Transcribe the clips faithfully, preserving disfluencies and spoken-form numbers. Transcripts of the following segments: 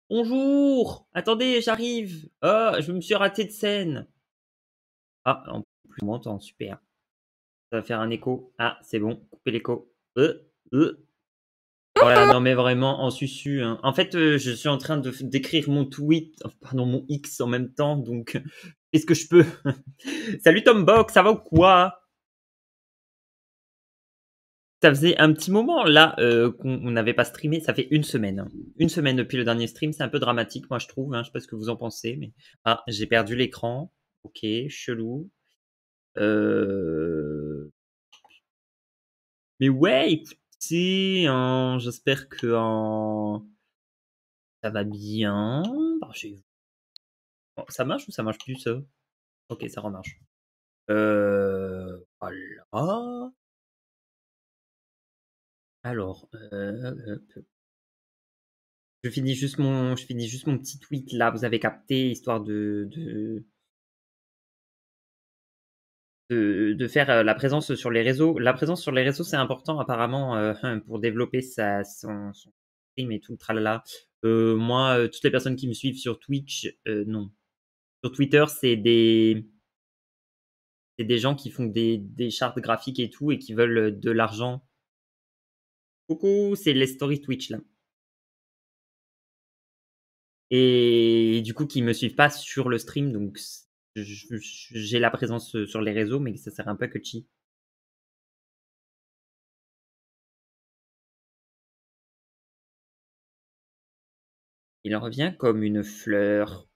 Bonjour! Attendez, j'arrive! Ah, je me suis raté de scène. Ah, en plus on m'entend, super. Ça va faire un écho. Ah, c'est bon, couper l'écho. Heu, heu. Voilà, non mais vraiment en susu, hein. En fait, heu, je suis en train de f d'écrire mon tweet, oh pardon, mon X en même temps, donc fais ce que je peux. Salut Tombox, ça va ou quoi? Ça faisait un petit moment là, heu, qu'on on n'avait pas streamé, ça fait une semaine, hein. une semaine depuis le dernier stream, c'est un peu dramatique moi je trouve, hein, je sais pas ce que vous en pensez, mais ah, j'ai perdu l'écran. OK, chelou. Heu, mais ouais, écoutez, hein, j'espère que, hein, ça va bien. Bah, j'ai bon, ça marche ou ça marche plus ça? OK, ça remarche. Heu, voilà. Alors, heu, hop, je finis juste mon je finis juste mon petit tweet là, vous avez capté, histoire de de de de faire, heu, la présence sur les réseaux. La présence sur les réseaux, c'est important apparemment, heu, pour développer sa son son stream et tout le tralala. Heu, moi, heu, toutes les personnes qui me suivent sur Twitch, heu, non. Sur Twitter, c'est des c'est des gens qui font des des chartes graphiques et tout et qui veulent, heu, de l'argent. Coucou, c'est les stories Twitch là et du coup qui me suivent pas sur le stream donc c je je j'ai la présence, heu, sur les réseaux mais ça sert un peu que chi. Il en revient comme une fleur.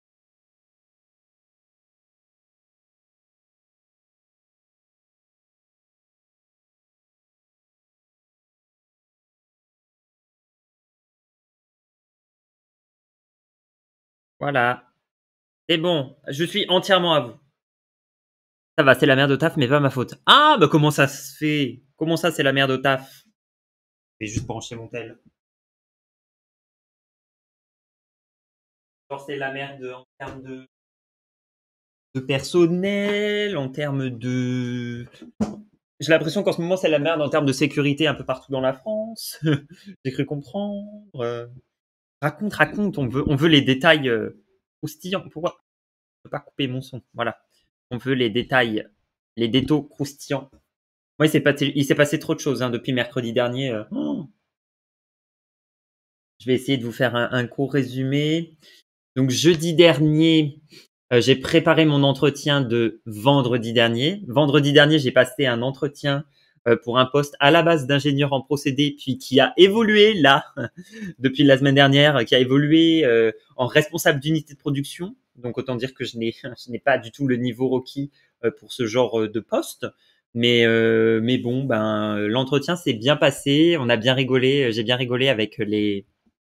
Voilà, c'est bon, je suis entièrement à vous. Ça va, c'est la merde au taf, mais pas ma faute. Ah, bah comment ça se fait? Comment ça, c'est la merde au taf? Je vais juste brancher mon tel. Genre, c'est la merde en termes de, de personnel, en termes de. J'ai l'impression qu'en ce moment, c'est la merde en termes de sécurité un peu partout dans la France. J'ai cru comprendre. Euh, Raconte, raconte, on veut, on veut les détails euh, croustillants. Pourquoi? Je peux pas couper mon son. Voilà. On veut les détails, les détos croustillants. Moi, il s'est passé, il s'est passé trop de choses hein, depuis mercredi dernier. euh. Oh, je vais essayer de vous faire un, un court résumé. Donc, jeudi dernier, euh, j'ai préparé mon entretien de vendredi dernier. Vendredi dernier, j'ai passé un entretien euh, pour un poste à la base d'ingénieur en procédé, puis qui a évolué là depuis la semaine dernière, qui a évolué euh, en responsable d'unité de production. Donc, autant dire que je n'ai, je n'ai pas du tout le niveau requis euh, pour ce genre euh, de poste. Mais, euh, mais bon, ben, l'entretien s'est bien passé. On a bien rigolé. J'ai bien rigolé avec les,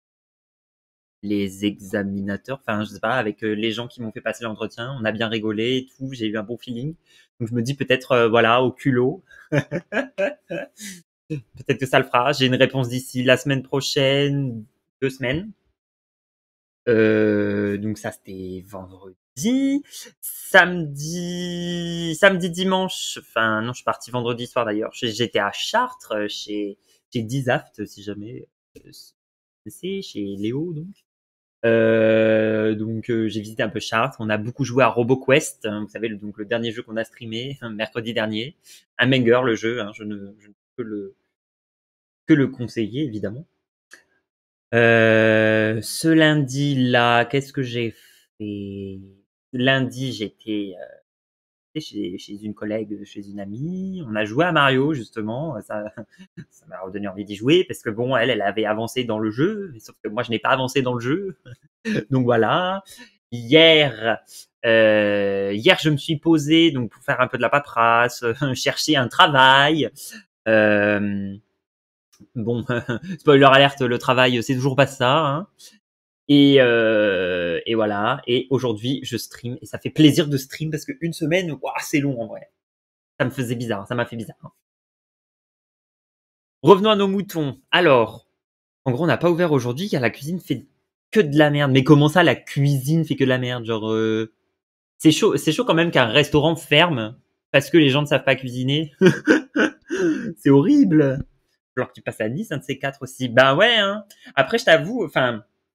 les examinateurs, enfin, je sais pas, avec euh, les gens qui m'ont fait passer l'entretien. On a bien rigolé et tout. J'ai eu un bon feeling. Donc, je me dis peut-être, euh, voilà, au culot, peut-être que ça le fera. J'ai une réponse d'ici la semaine prochaine, deux semaines. Euh, donc ça c'était vendredi, samedi, samedi dimanche. Enfin non, je suis parti vendredi soir d'ailleurs. J'étais à Chartres euh, chez chez Disaft si jamais euh, c'est chez Léo donc. Euh, donc euh, j'ai visité un peu Chartres. On a beaucoup joué à RoboQuest, hein, vous savez le, donc le dernier jeu qu'on a streamé mercredi dernier. Un banger le jeu, hein, je ne je ne peux le que le conseiller évidemment. Euh, ce lundi-là, qu'est-ce que j'ai fait? Lundi, j'étais euh, chez, chez une collègue, chez une amie. On a joué à Mario, justement. Ça, ça m'a redonné envie d'y jouer parce que bon, elle, elle avait avancé dans le jeu, mais sauf que moi, je n'ai pas avancé dans le jeu. Donc voilà. Hier, euh, hier, je me suis posé donc pour faire un peu de la paperasse, chercher un travail. Euh, bon, spoiler alerte, le travail, c'est toujours pas ça. Hein. Et, euh, et voilà. Et aujourd'hui, je stream. Et ça fait plaisir de stream parce qu'une semaine, ouah, c'est long en vrai. Ça me faisait bizarre. Ça m'a fait bizarre. Hein. Revenons à nos moutons. Alors, en gros, on n'a pas ouvert aujourd'hui car la cuisine fait que de la merde. Mais comment ça, la cuisine fait que de la merde? Genre, euh, c'est chaud. C'est chaud quand même qu'un restaurant ferme parce que les gens ne savent pas cuisiner. C'est horrible. Alors que tu passes à dix, un de ces quatre aussi. Ben ouais. Hein. Après, je t'avoue, enfin,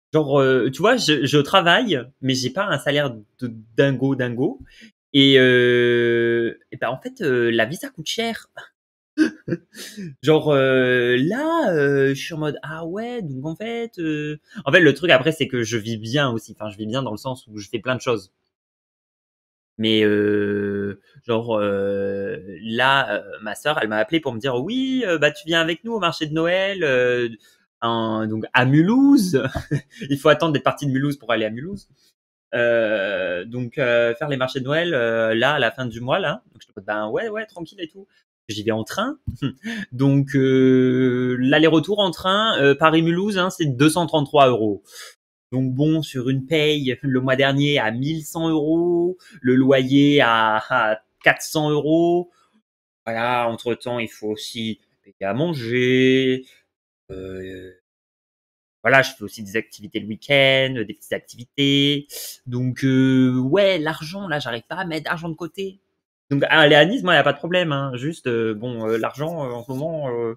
Genre, heu, tu vois, je je travaille, mais j'ai pas un salaire de dingo, dingo et heu et bah, en fait, heu, la vie ça coûte cher. Genre, heu, là, heu, je suis en mode: «Ah ouais, donc en fait, heu» en fait, le truc après, c'est que je vis bien aussi. Enfin, je vis bien dans le sens où je fais plein de choses. Mais heu, genre, heu, là, heu, ma sœur, elle m'a appelé pour me dire: «Oui, heu, bah, tu viens avec nous au marché de Noël, heu, en donc à Mulhouse». Il faut attendre d'être parti de Mulhouse pour aller à Mulhouse. Heu, donc heu, faire les marchés de Noël, heu, là, à la fin du mois, là. Donc j'étais en mode: «Ben, ouais, ouais, tranquille et tout». J'y vais en train. Donc heu, l'aller-retour en train, heu, Paris-Mulhouse, hein, c'est deux cent trente-trois euros. Donc bon, sur une paye le mois dernier à mille cent euros, le loyer à, à quatre cents euros. Voilà, entre-temps, il faut aussi payer à manger. Euh, voilà, je fais aussi des activités le week-end, des petites activités. Donc euh, ouais, l'argent, là, j'arrive pas à mettre d'argent de côté. Donc aller à Nice, moi, il n'y a pas de problème. Hein. Juste, euh, bon, euh, l'argent, euh, en ce moment... euh,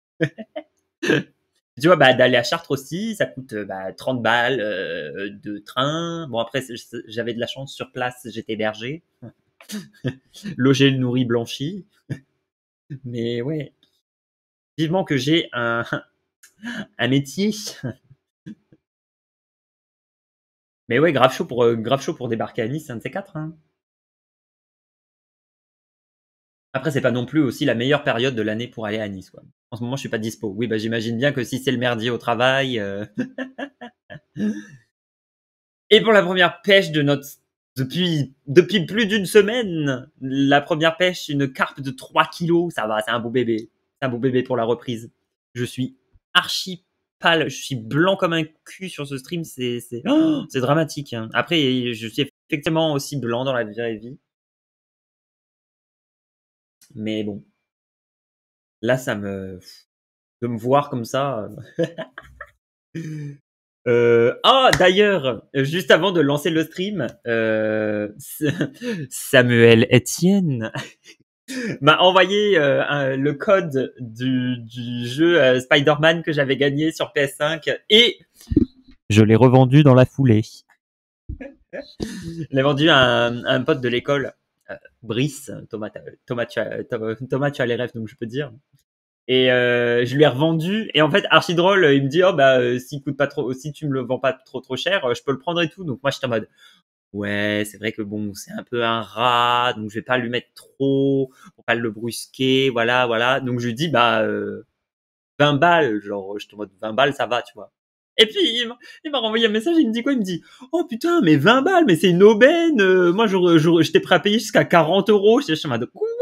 Tu vois, bah, d'aller à Chartres aussi, ça coûte euh, bah, trente balles euh, de train. Bon, après, j'avais de la chance sur place, j'étais hébergé. Logé, nourri, blanchi. Mais ouais, vivement que j'ai un, un métier. Mais ouais, grave chaud pour, euh, grave chaud pour débarquer à Nice, un de ces quatre. Hein. Après, c'est pas non plus aussi la meilleure période de l'année pour aller à Nice. Quoi. En ce moment, je suis pas dispo. Oui, bah, j'imagine bien que si c'est le merdier au travail... euh, Et pour la première pêche de notre depuis depuis plus d'une semaine, la première pêche, une carpe de trois kilos, ça va, c'est un beau bébé. C'est un beau bébé pour la reprise. Je suis archi pâle, je suis blanc comme un cul sur ce stream, c'est c'est oh, c'est dramatique. Hein. Après, je suis effectivement aussi blanc dans la vraie vie, mais bon, là, ça me de me voir comme ça. Euh, ah, d'ailleurs, juste avant de lancer le stream, euh, Samuel Etienne m'a envoyé euh, un- le code du, du jeu euh, Spider-Man que j'avais gagné sur P S cinq et je l'ai revendu dans la foulée. Je l'ai vendu à un, à un pote de l'école, euh, Brice. Thomas, Thomas, tu as, Thomas, tu as les rêves, donc je peux te dire. Et euh, je lui ai revendu. Et en fait, archi drôle, il me dit, oh bah, euh, s'il coûte pas trop, si tu me le vends pas trop trop cher, euh, je peux le prendre et tout. Donc moi, j'étais en mode, ouais, c'est vrai que bon, c'est un peu un rat, donc je vais pas lui mettre trop, pour pas le brusquer, voilà, voilà. Donc je lui dis, bah, euh, vingt balles, genre, je te mode vingt balles, ça va, tu vois. Et puis, il m'a il m'a renvoyé un message, il me dit quoi? Il me dit, oh putain, mais vingt balles, mais c'est une aubaine, euh, moi, j'aurais- j'aurais- j'étais prêt à payer jusqu'à quarante euros. J'étais en mode, quoi?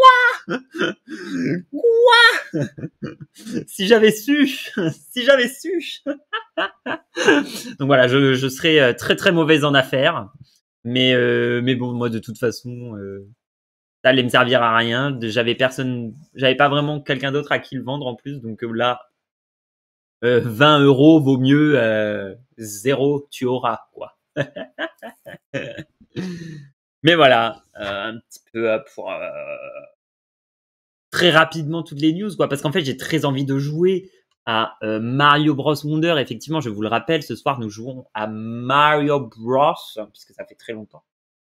Quoi? Si j'avais su, si j'avais su. Donc voilà, je, je serais euh, très très mauvaise en affaires. Mais, euh, mais bon, moi, de toute façon, euh, ça allait me servir à rien. J'avais personne, j'avais pas vraiment quelqu'un d'autre à qui le vendre en plus. Donc euh, là, euh, vingt euros vaut mieux euh, zéro, tu auras, quoi. Mais voilà, euh, un petit peu euh, pour euh, très rapidement toutes les news, quoi. Parce qu'en fait, j'ai très envie de jouer à euh, Mario Bros Wonder. Effectivement, je vous le rappelle, ce soir, nous jouons à Mario Bros, puisque ça fait très longtemps.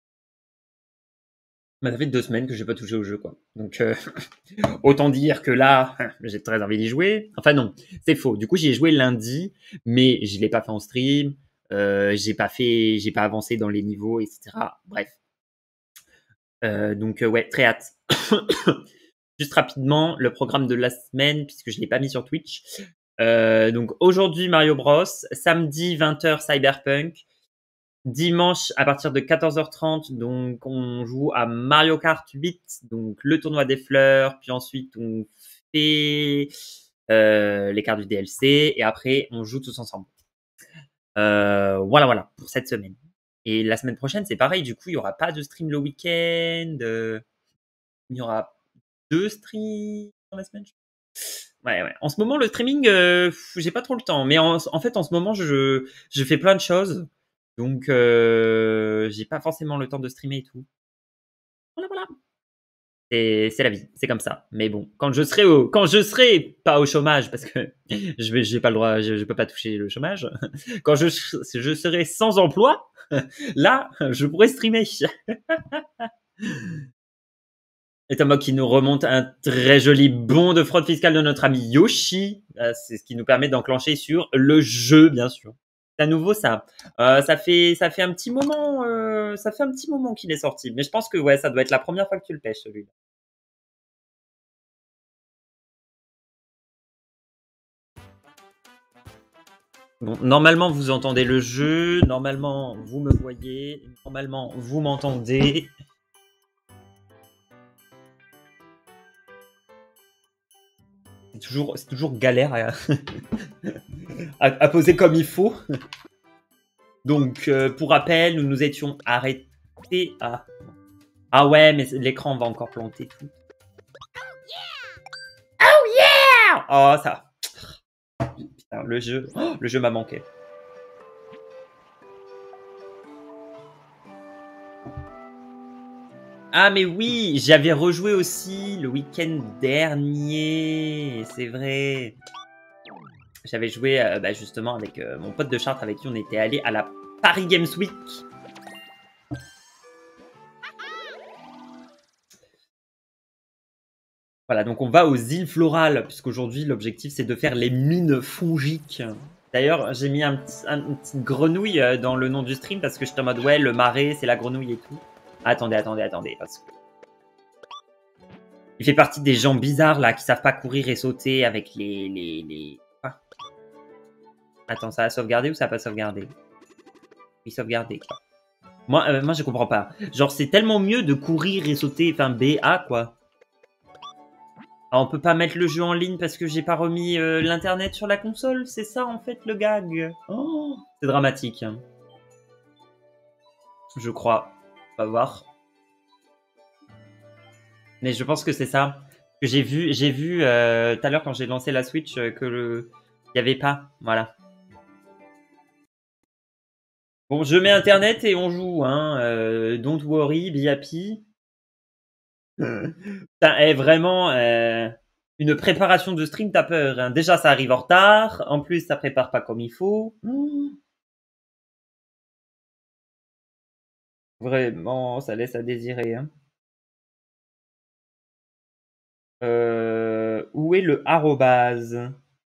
Bah, ça fait deux semaines que j'ai pas touché au jeu, quoi. Donc, euh, autant dire que là, j'ai très envie d'y jouer. Enfin non, c'est faux. Du coup, j'y ai joué lundi, mais je l'ai pas fait en stream. Euh, j'ai pas fait, j'ai pas avancé dans les niveaux, et cetera. Bref. Euh, donc euh, ouais, très hâte. Juste rapidement, le programme de la semaine, puisque je l'ai pas mis sur Twitch. Euh, donc aujourd'hui Mario Bros, samedi vingt heures Cyberpunk, dimanche à partir de quatorze heures trente, donc on joue à Mario Kart huit, donc le tournoi des fleurs, puis ensuite on fait euh, les cartes du D L C et après on joue tous ensemble. Euh, voilà, voilà pour cette semaine. Et la semaine prochaine c'est pareil, du coup il y aura pas de stream le week-end, euh, il y aura deux streams dans la semaine. Ouais, ouais. En ce moment, le streaming, euh, j'ai pas trop le temps. Mais en, en fait, en ce moment, je, je fais plein de choses. Donc, euh, j'ai pas forcément le temps de streamer et tout. Voilà, voilà. C'est c'est la vie, c'est comme ça. Mais bon, quand je serai au quand je serai pas au chômage parce que je vais j'ai pas le droit, je je peux pas toucher le chômage. Quand je je serai sans emploi, là, je pourrai streamer. Et Thomas qui nous remonte un très joli bon de fraude fiscale de notre ami Yoshi. Euh, c'est ce qui nous permet d'enclencher sur le jeu, bien sûr. C'est à nouveau ça. Euh, ça fait ça fait un petit moment, euh, ça fait un petit moment qu'il est sorti. Mais je pense que ouais, ça doit être la première fois que tu le pêches celui-là. Bon, normalement vous entendez le jeu, normalement vous me voyez, normalement vous m'entendez. C'est toujours, c'est toujours galère à, à, à poser comme il faut. Donc, euh, pour rappel, nous nous étions arrêtés à... Ah ouais, mais l'écran va encore planter tout. Oh yeah! Oh, ça... Putain, le jeu, oh, le jeu m'a manqué. Ah mais oui, j'avais rejoué aussi le week-end dernier, c'est vrai. J'avais joué euh, bah, justement avec euh, mon pote de Chartres avec qui on était allé à la Paris Games Week. Voilà, donc on va aux îles florales, puisqu'aujourd'hui l'objectif c'est de faire les mines fongiques. D'ailleurs, j'ai mis un petit, un, une petite grenouille dans le nom du stream parce que j'étais en mode ouais, le marais c'est la grenouille et tout. Attendez, attendez, attendez, parce que... Il fait partie des gens bizarres là qui savent pas courir et sauter avec les... les, les... Ah. Attends, ça a sauvegardé ou ça a pas sauvegardé? Oui, sauvegardé quoi. Moi, euh, moi je comprends pas. Genre c'est tellement mieux de courir et sauter, enfin B A quoi. Ah, on peut pas mettre le jeu en ligne parce que j'ai pas remis euh, l'internet sur la console, c'est ça en fait le gag. Oh, c'est dramatique. Je crois. On va voir. Mais je pense que c'est ça. Que j'ai vu, j'ai vu euh, tout à l'heure quand j'ai lancé la Switch euh, que le, il y avait pas. Voilà. Bon, je mets internet et on joue. Hein. Euh, don't worry, be happy. Ça est vraiment euh, une préparation de stream, t'as peur. Hein. Déjà, ça arrive en retard. En plus, ça prépare pas comme il faut. Mmh. Vraiment, ça laisse à désirer. Hein. Euh, où est le arrobase?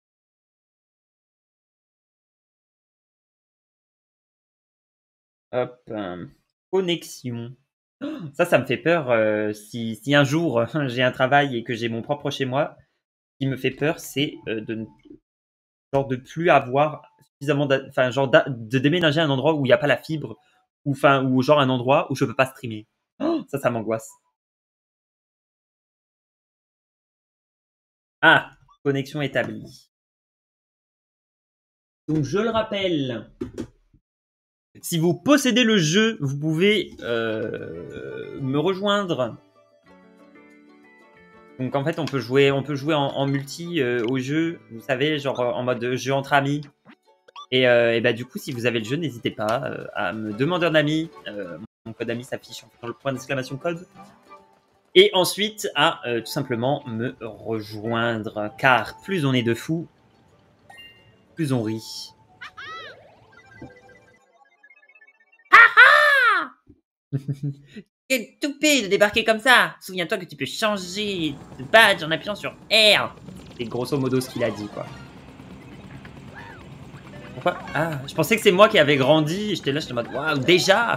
Hop, euh, connexion. Ça, ça me fait peur. Euh, si, si un jour j'ai un travail et que j'ai mon propre chez moi, ce qui me fait peur, c'est euh, de genre de plus avoir suffisamment, enfin genre de déménager à un endroit où il n'y a pas la fibre, ou enfin ou genre un endroit où je peux pas streamer. Oh, ça, ça m'angoisse. Ah, connexion établie. Donc je le rappelle, si vous possédez le jeu, vous pouvez euh, me rejoindre. Donc en fait, on peut jouer, on peut jouer en, en multi euh, au jeu, vous savez, genre en mode jeu entre amis. Et, euh, et bah du coup, si vous avez le jeu, n'hésitez pas euh, à me demander un ami. Euh, mon code ami s'affiche dans le point d'exclamation code. Et ensuite à euh, tout simplement me rejoindre, car plus on est de fous, plus on rit. Quel toupet de débarquer comme ça! Souviens-toi que tu peux changer de badge en appuyant sur R! C'est grosso modo ce qu'il a dit, quoi. Pourquoi? Ah, je pensais que c'est moi qui avais grandi. J'étais là, j'étais en mode, waouh, déjà!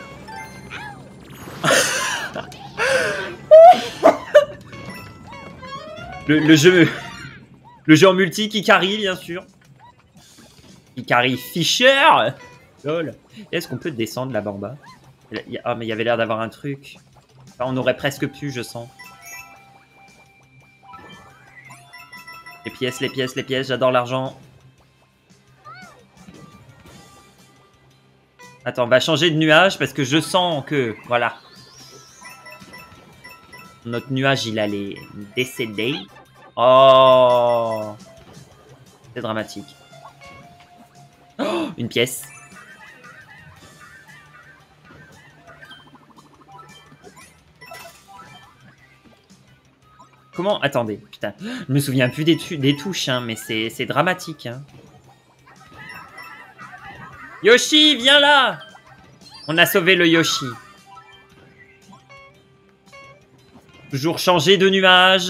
le, le jeu... Le jeu en multi qui carry, bien sûr. Qui carry Fisher! Lol. Est-ce qu'on peut descendre là-bas en bas? Ah, mais il y avait l'air d'avoir un truc. Enfin, on aurait presque pu, je sens. Les pièces, les pièces, les pièces, j'adore l'argent. Attends, on va changer de nuage parce que je sens que... Voilà. Notre nuage, il allait décéder. Oh! C'est dramatique. Oh, une pièce. Comment? Attendez, putain. Je me souviens plus des, des touches, hein, mais c'est dramatique. Hein. Yoshi, viens là! On a sauvé le Yoshi. Toujours changer de nuage.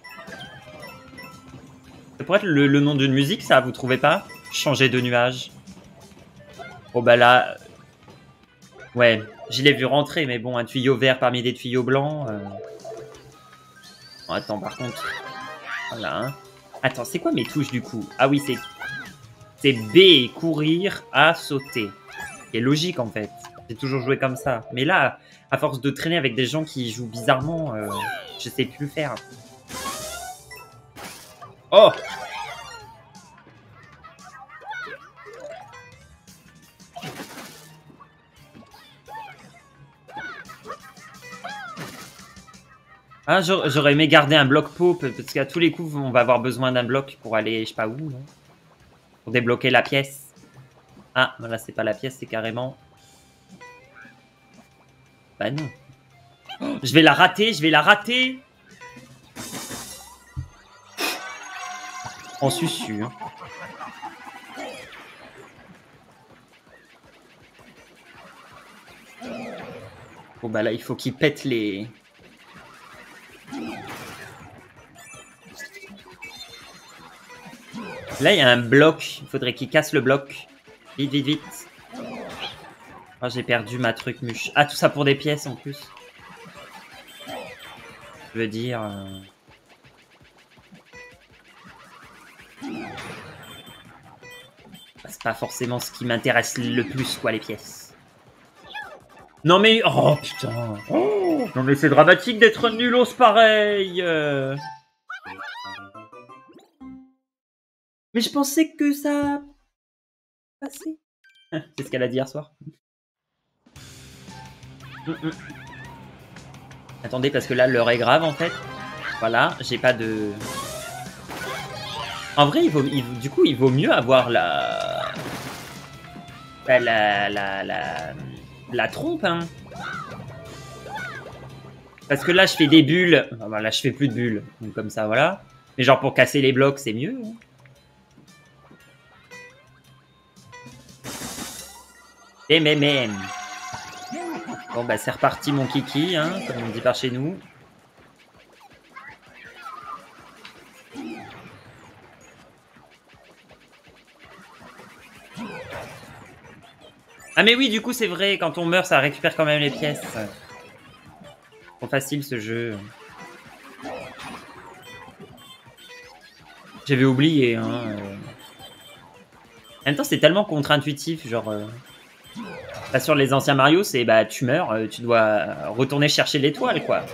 Ça pourrait être le, le nom d'une musique, ça, vous trouvez pas? Changer de nuage. Oh bah là... Ouais, je l'ai vu rentrer, mais bon, un tuyau vert parmi des tuyaux blancs... Euh... Oh, attends, par contre... Voilà, hein. Attends, c'est quoi mes touches, du coup? Ah oui, c'est... C'est B, courir, A, sauter. C'est logique, en fait. J'ai toujours joué comme ça. Mais là, à force de traîner avec des gens qui jouent bizarrement, euh, je sais plus faire. Oh! Ah, j'aurais aimé garder un bloc pot, parce qu'à tous les coups, on va avoir besoin d'un bloc pour aller, je sais pas où, là. Pour débloquer la pièce. Ah, voilà, c'est pas la pièce, c'est carrément... Bah non. Oh, je vais la rater, je vais la rater. En susu. Hein. Bon bah là, il faut qu'il pète les... Là, il y a un bloc. Il faudrait qu'il casse le bloc. Vite, vite, vite. Oh, j'ai perdu ma truc mûche. Ah, tout ça pour des pièces, en plus. Je veux dire... Euh... C'est pas forcément ce qui m'intéresse le plus, quoi, les pièces. Non, mais... Oh, putain. Oh, non, mais c'est dramatique d'être nulos pareil. Euh... Mais je pensais que ça... passait. C'est ce qu'elle a dit hier soir. Mm -mm. Attendez, parce que là, l'heure est grave, en fait. Voilà, j'ai pas de... En vrai, il vaut, il, du coup, il vaut mieux avoir la... La... La... La, la, la trompe, hein. Parce que là, je fais des bulles. Enfin, là, je fais plus de bulles. Donc, comme ça, voilà. Mais genre, pour casser les blocs, c'est mieux. Hein. Et même, même. Bon, bah, c'est reparti, mon kiki, hein, comme on dit par chez nous. Ah, mais oui, du coup, c'est vrai, quand on meurt, ça récupère quand même les pièces. Trop facile, ce jeu. J'avais oublié, hein. Euh... En même temps, c'est tellement contre-intuitif, genre... Euh... Là, sur les anciens Mario, c'est bah tu meurs, euh, tu dois retourner chercher l'étoile, quoi.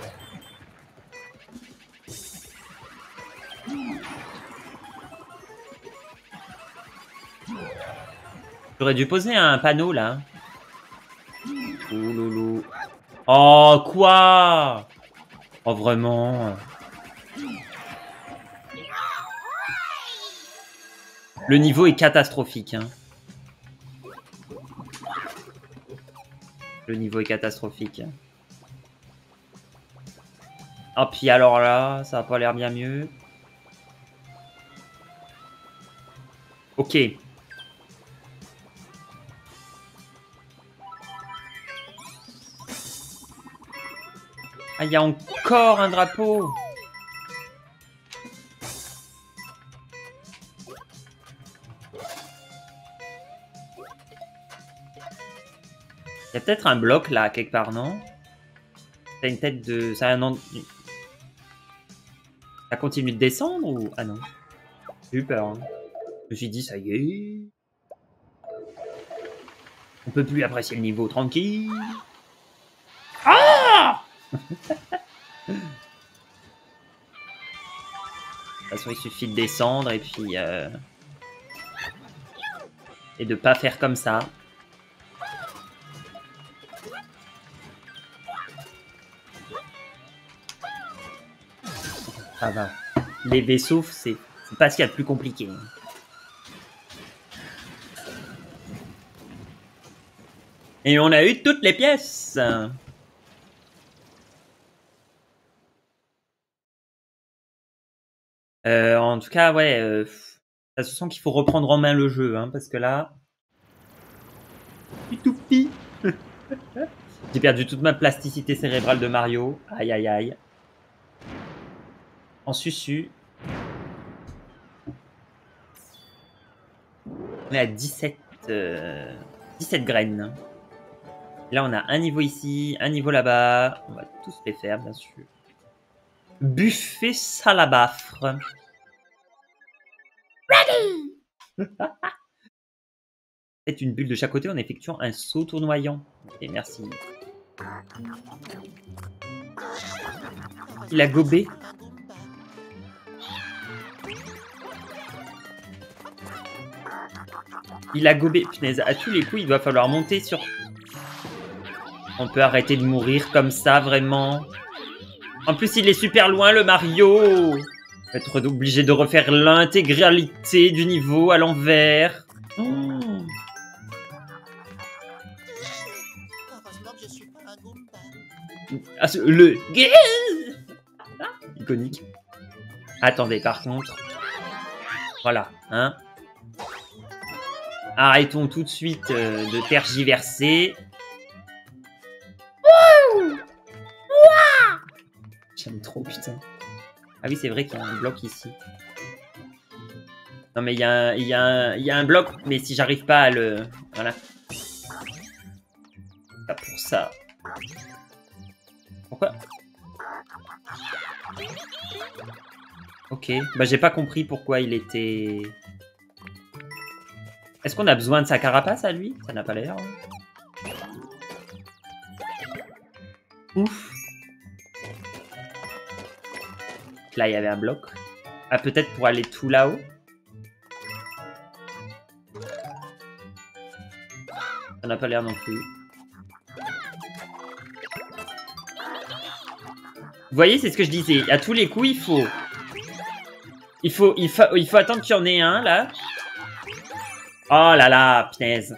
J'aurais dû poser un panneau, là. Oh, loulou. Oh, quoi? Oh, vraiment. Le niveau est catastrophique, hein. Le niveau est catastrophique. Oh, puis alors là, ça a pas l'air bien mieux. Ok. Ah, il y a encore un drapeau. Il y a peut-être un bloc là, quelque part, non? Ça a une tête de... Ça a un... Ça continue de descendre ou... Ah non. J'ai eu peur. Hein. Je me suis dit, ça y est. On peut plus apprécier le niveau tranquille. Ah! De toute façon, il suffit de descendre et puis... Euh... Et de pas faire comme ça. Ça va. Les vaisseaux, c'est pas ce qu'il y a de plus compliqué. Et on a eu toutes les pièces. Euh, en tout cas, ouais, euh, ça se sent qu'il faut reprendre en main le jeu, hein, parce que là... Toupi. J'ai perdu toute ma plasticité cérébrale de Mario. Aïe, aïe, aïe. En susu. On est à dix-sept, euh, dix-sept graines. Là, on a un niveau ici, un niveau là-bas. On va tous les faire, bien sûr. Buffet salabafre. Ready. Faites une bulle de chaque côté en effectuant un saut tournoyant. Ok, merci. Il a gobé. Il a gobé. Punaise, à tous les coups, il va falloir monter sur... On peut arrêter de mourir comme ça, vraiment. En plus, il est super loin, le Mario. On va être obligé de refaire l'intégralité du niveau à l'envers. Oh. Ah, le... Ah, iconique. Attendez, par contre... Voilà, hein. Arrêtons tout de suite euh, de tergiverser. J'aime trop, putain. Ah oui, c'est vrai qu'il y a un bloc ici. Non, mais il y, a un, il, y a un, il y a un bloc, mais si j'arrive pas à le... Voilà. Pas pour ça. Pourquoi? Ok. Bah, j'ai pas compris pourquoi il était... Est-ce qu'on a besoin de sa carapace à lui? Ça n'a pas l'air. Hein. Ouf. Là, il y avait un bloc. Ah, peut-être pour aller tout là-haut. Ça n'a pas l'air non plus. Vous voyez, c'est ce que je disais. À tous les coups, il faut... Il faut, il faut, il faut attendre qu'il y en ait un, là. Oh là là, punaise.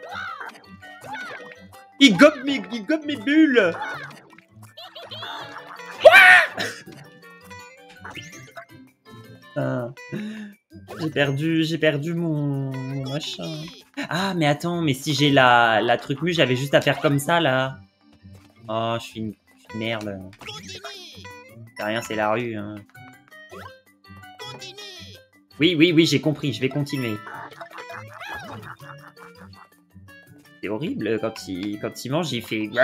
Il gobe mes, il gobe mes bulles. Ah. J'ai perdu, j'ai perdu mon, mon machin. Ah, mais attends, mais si j'ai la, la truc mue, j'avais juste à faire comme ça, là. Oh, je suis une, je suis une merde. C'est rien, c'est la rue. Hein. Oui, oui, oui, j'ai compris, je vais continuer. C'est horrible, quand il, quand il mange, il fait... Il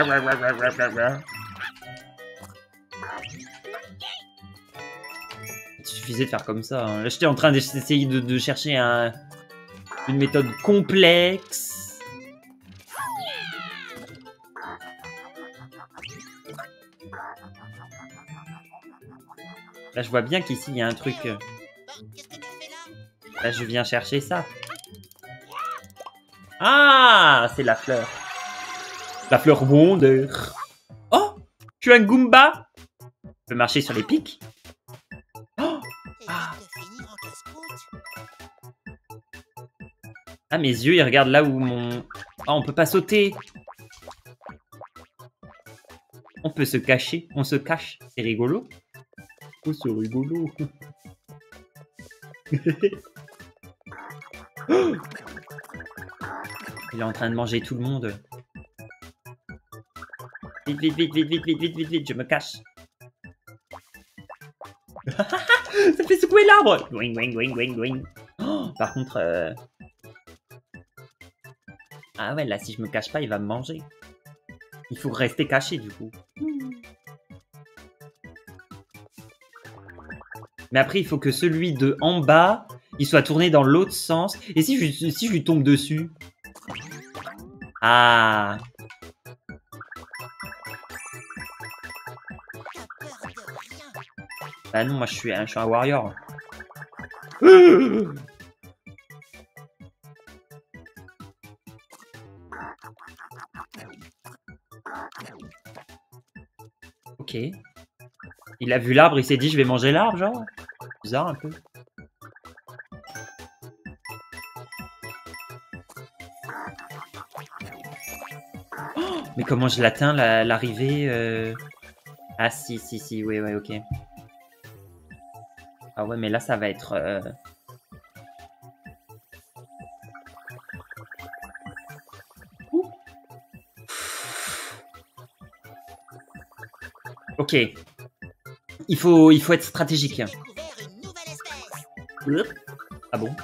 suffisait de faire comme ça. Hein. Là, j'étais en train d'essayer de, de chercher un, une méthode complexe. Là, je vois bien qu'ici, il y a un truc... Là, je viens chercher ça. Ah, c'est la fleur. La fleur Wonder. Oh, je suis un Goomba. Je peux marcher sur les pics. Oh, ah. Ah, mes yeux, ils regardent là où mon... Oh, on peut pas sauter. On peut se cacher. On se cache. C'est rigolo. Oh, c'est rigolo. Oh, il est en train de manger tout le monde. Vite, vite, vite, vite, vite, vite, vite, vite, vite, je me cache. Ça fait secouer l'arbre. Oh, par contre... Euh... Ah ouais, là, si je me cache pas, il va me manger. Il faut rester caché, du coup. Mais après, il faut que celui de en bas, il soit tourné dans l'autre sens. Et si je, si je lui tombe dessus? Ah. Bah non, moi je suis un, je suis un warrior. Ok. Il a vu l'arbre, il s'est dit je vais manger l'arbre, genre. Bizarre un peu. Oh, mais comment je l'atteins, l'arrivée la, euh... Ah si, si, si, oui, oui, ok. Ah ouais, mais là, ça va être... Euh... Ok. Il faut, il faut être stratégique. Ah bon?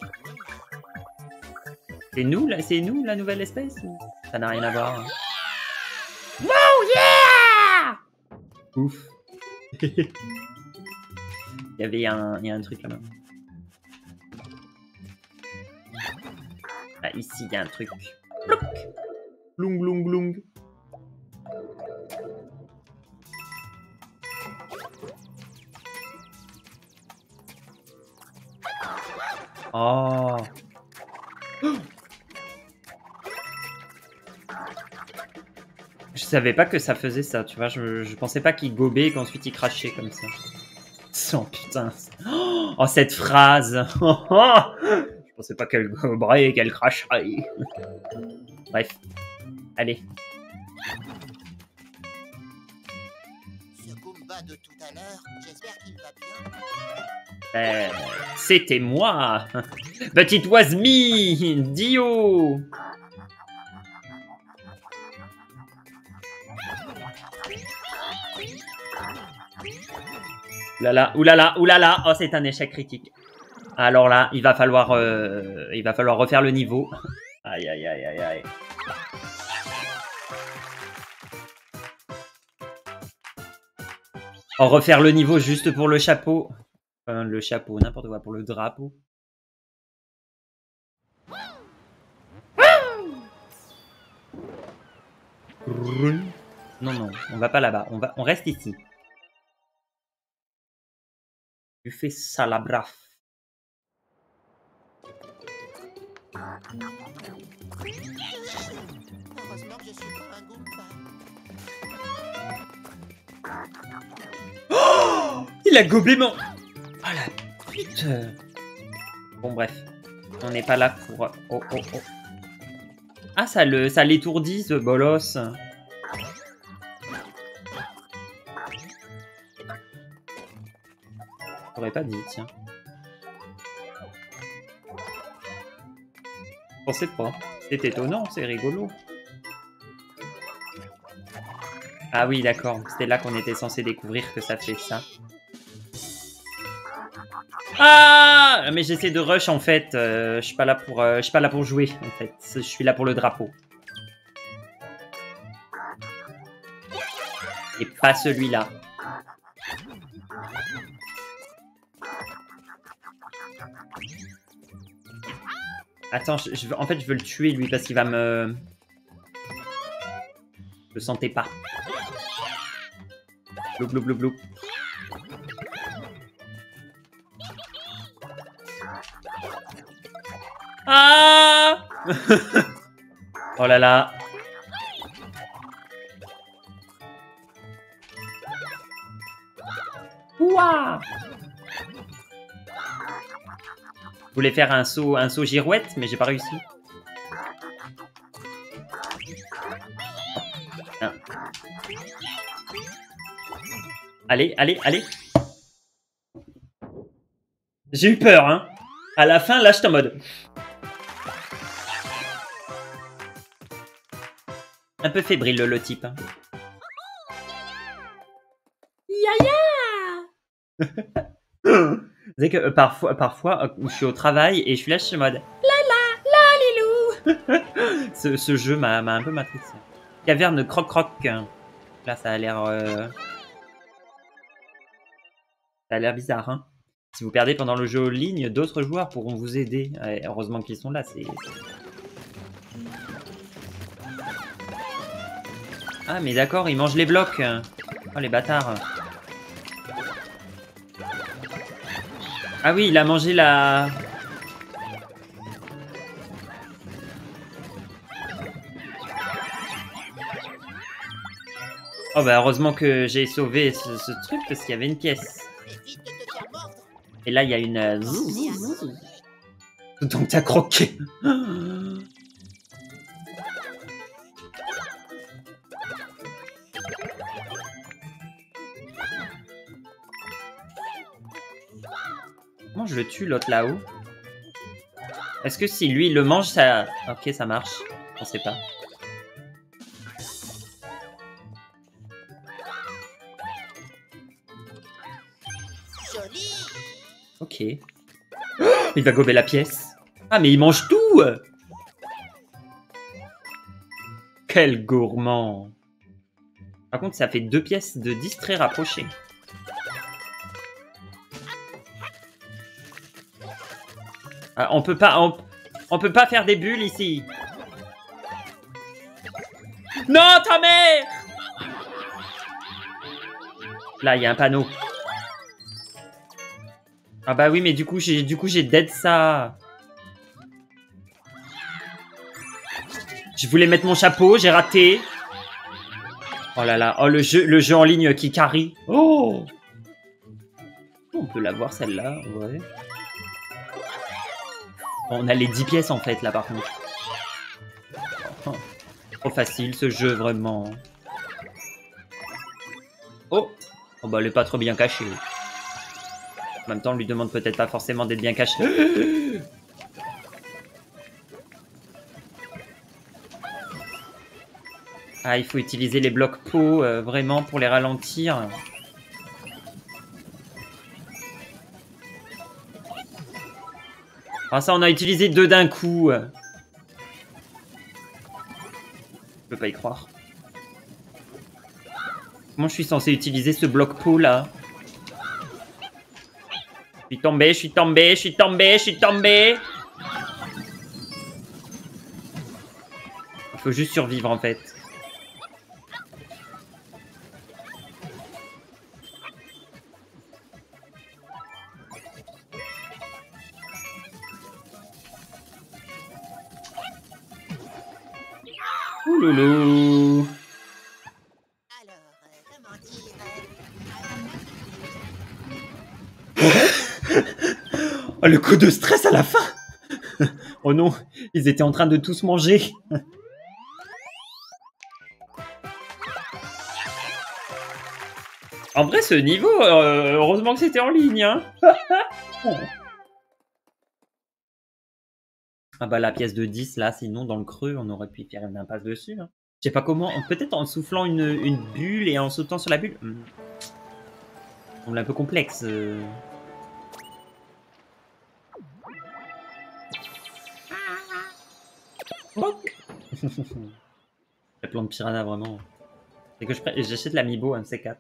C'est nous, là, c'est nous, la nouvelle espèce ou... Ça n'a rien à voir. Hein. Wow, yeah! Ouf. Il y avait un, il y a un truc là-bas. Ah, ici, il y a un truc. Blong, blong, blong. Oh. Je savais pas que ça faisait ça, tu vois. Je, je pensais pas qu'il gobait et qu'ensuite il crachait comme ça. Oh putain. Oh, cette phrase. Je pensais pas qu'elle goberait et qu'elle cracherait. Bref. Allez. Ce Goomba de tout à l'heure, j'espère qu'il va bien. Euh, C'était moi. But it was me, Dio. Oulala, oulala, oulala. Oh, c'est un échec critique. Alors là, il va falloir, euh, il va falloir refaire le niveau. Aïe, aïe, aïe, aïe, aïe. Oh, refaire le niveau juste pour le chapeau. Enfin, le chapeau, n'importe quoi, pour le drapeau. Non, non, on va pas là-bas. On va, on reste ici. Tu fais ça, la braf. Heureusement que je suis pas un Goomba. Oh, il a gobé mon... Oh la pute. Bon, bref. On n'est pas là pour... Oh, oh, oh. Ah, ça le, ça l'étourdit, ce bolos. J'aurais pas dit, tiens. Je pensais pas. C'est étonnant, c'est rigolo. Ah oui, d'accord. C'était là qu'on était censé découvrir que ça fait ça. Ah! Mais j'essaie de rush, en fait. Euh, je suis pas là pour, euh, je suis pas là pour jouer, en fait. Je suis là pour le drapeau. Et pas celui-là. Attends, je, je veux, en fait, je veux le tuer, lui, parce qu'il va me... Je le sentais pas. Blou, blou, blou, blou. Ah. Oh là là. Ouah. Je voulais faire un saut, un saut girouette, mais j'ai pas réussi. Ah. Allez, allez, allez. J'ai eu peur, hein. À la fin, là, j'étais en mode... Un peu fébrile, le, le type. Hein. Yaya. Vous savez que euh, parfois, parfois euh, je suis au travail et je suis là, je suis en mode... La la, la, lilou. ce, ce jeu m'a un peu matrixé. Caverne croc-croc. Là, ça a l'air... Euh... Ça a l'air bizarre, hein. Si vous perdez pendant le jeu en ligne, d'autres joueurs pourront vous aider. Ouais, heureusement qu'ils sont là, c'est... Ah, mais d'accord, ils mangent les blocs. Oh, les bâtards. Ah oui, il a mangé la... Oh bah heureusement que j'ai sauvé ce, ce truc parce qu'il y avait une pièce. Et là, il y a une... Donc t'as croqué. Comment je le tue, l'autre là-haut? Est-ce que si lui, il le mange, ça... Ok, ça marche. On sait pas. Joli. Ok. Il va gober la pièce. Ah, mais il mange tout! Quel gourmand! Par contre, ça fait deux pièces de dix très rapprochées. Ah, on peut pas... On, on peut pas faire des bulles ici. Non, ta mère! Là, il y a un panneau. Ah bah oui, mais du coup, j'ai du coup j'ai dead ça. Je voulais mettre mon chapeau, j'ai raté. Oh là là, oh le jeu, le jeu en ligne qui carry. Oh, on peut la voir celle-là, ouais. On a les dix pièces en fait là par contre. Oh, trop facile ce jeu vraiment. Oh, oh bah elle est pas trop bien cachée. En même temps, on lui demande peut-être pas forcément d'être bien caché. Ah, il faut utiliser les blocs pots euh, vraiment pour les ralentir. Ah ça, on a utilisé deux d'un coup. Je peux pas y croire. Comment je suis censé utiliser ce bloc pot là? Je suis tombé, je suis tombé, je suis tombé, je suis tombé. Il faut juste survivre en fait. Ouloulou. Alors, euh, comment dire Oh, le coup de stress à la fin. Oh non, ils étaient en train de tous manger. En vrai, ce niveau, euh, heureusement que c'était en ligne. Hein. Ah bah la pièce de dix, là, sinon, dans le creux, on aurait pu faire une impasse dessus. Hein. Je sais pas comment, peut-être en soufflant une, une bulle et en sautant sur la bulle. Hmm. Ça semble un peu complexe. Euh... La plante piranha, vraiment. C'est que je j'achète l'amiibo, un C quatre.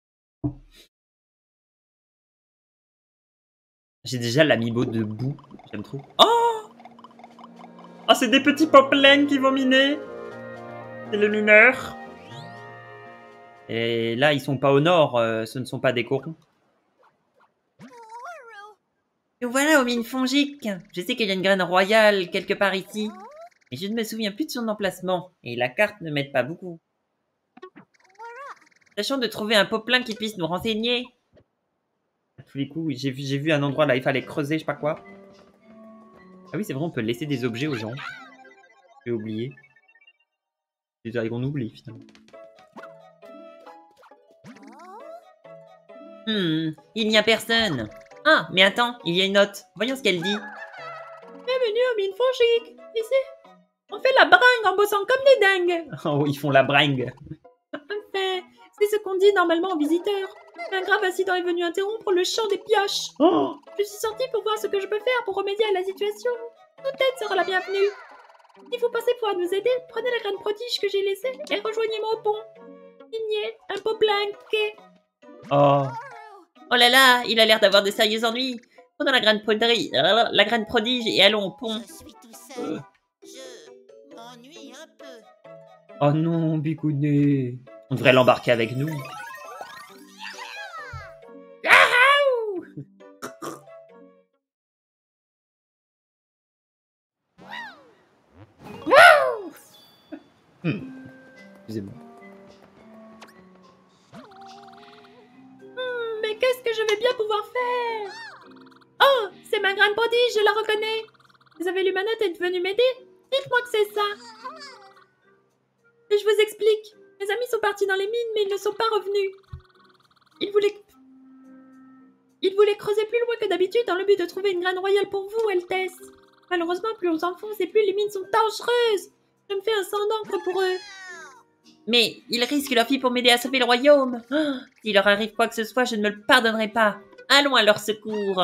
J'ai déjà l'amiibo de boue. J'aime trop. Oh! Oh, c'est des petits poplins qui vont miner. C'est le mineur. Et là, ils sont pas au nord. Euh, ce ne sont pas des corons. Et voilà, aux mines fongiques. Je sais qu'il y a une graine royale quelque part ici. Mais je ne me souviens plus de son emplacement. Et la carte ne m'aide pas beaucoup. Tâchons de trouver un poplin qui puisse nous renseigner. À tous les coups, j'ai vu, j'ai vu un endroit là, il fallait creuser, je sais pas quoi. Ah oui, c'est vrai, on peut laisser des objets aux gens. J'ai oublié. C'est vrai qu'on oublie finalement. Hmm, il n'y a personne. Ah, mais attends, il y a une note. Voyons ce qu'elle dit. Bienvenue aux mines fongiques. Ici, on fait la bringue en bossant comme des dingues. Oh, ils font la bringue. Enfin, c'est ce qu'on dit normalement aux visiteurs. Un grave incident est venu interrompre le chant des pioches. Oh. Je suis sortie pour voir ce que je peux faire pour remédier à la situation. Toute aide sera la bienvenue. Si vous pensez pouvoir nous aider, prenez la graine prodige que j'ai laissée et rejoignez-moi au pont. Signé, un poplin quai. Oh. Oh là là, il a l'air d'avoir de sérieux ennuis. Prenons la graine prodige, la graine prodige et allons au pont. Je suis tout seul. Euh. Je m'ennuie un peu. Oh non, Bigounet. On devrait l'embarquer avec nous. Hmm. Excusez-moi. Hmm, mais qu'est-ce que je vais bien pouvoir faire? Oh, c'est ma graine prodige, je la reconnais. Vous avez lu ma note et êtes venu m'aider? Dites-moi que c'est ça. Et je vous explique. Mes amis sont partis dans les mines, mais ils ne sont pas revenus. Ils voulaient... Il voulait creuser plus loin que d'habitude dans le but de trouver une graine royale pour vous, Altesse. Malheureusement, plus on s'enfonce et plus les mines sont dangereuses. Je me fais un sang d'encre pour eux. Mais ils risquent leur vie pour m'aider à sauver le royaume. Oh, s'il leur arrive quoi que ce soit, je ne me le pardonnerai pas. Allons à leur secours.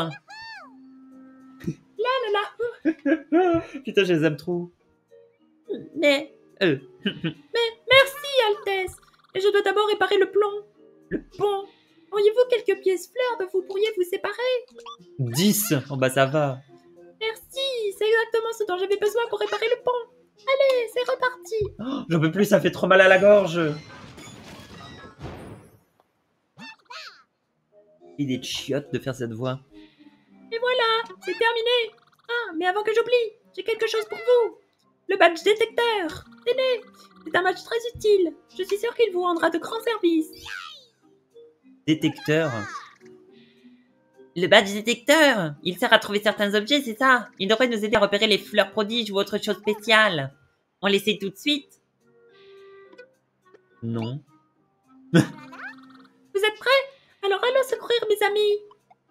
Là, là, là. Putain, je les aime trop. Mais... Euh. Mais merci, Altesse. Et je dois d'abord réparer le plomb. Le pont. Auriez-vous quelques pièces fleurs dont vous pourriez vous séparer? dix. Oh bah ça va. Merci, c'est exactement ce dont j'avais besoin pour réparer le pont. Allez, c'est reparti. Oh, j'en peux plus, ça fait trop mal à la gorge. Il est chiotte de faire cette voix. Et voilà, c'est terminé. Ah, mais avant que j'oublie, j'ai quelque chose pour vous. Le badge détecteur. Tenez, c'est un badge très utile. Je suis sûre qu'il vous rendra de grands services. Détecteur. Le badge détecteur. Il sert à trouver certains objets, c'est ça? Il devrait nous aider à repérer les fleurs prodiges ou autre chose spéciale. On l'essaie tout de suite? Non. Vous êtes prêts? Alors allons secourir mes amis.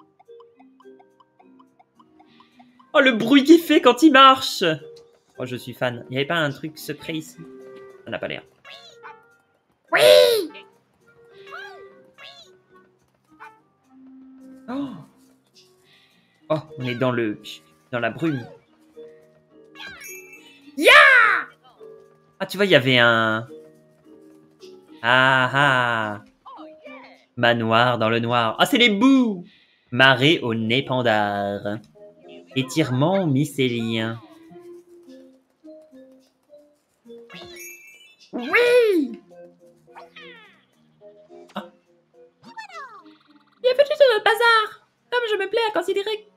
Oh, le bruit qu'il fait quand il marche. Oh, je suis fan. Il n'y avait pas un truc secret ici? Ça n'a pas l'air. Oui. Oh. Oh, on est dans le... dans la brume. Ya! Ah, tu vois, il y avait un... Ah ah. Manoir dans le noir. Ah, c'est les bouts. Marée au nez pandard. Étirement mycélien. Oui. Ah. Bienvenue sur notre bazar. Comme je me plais à considérer...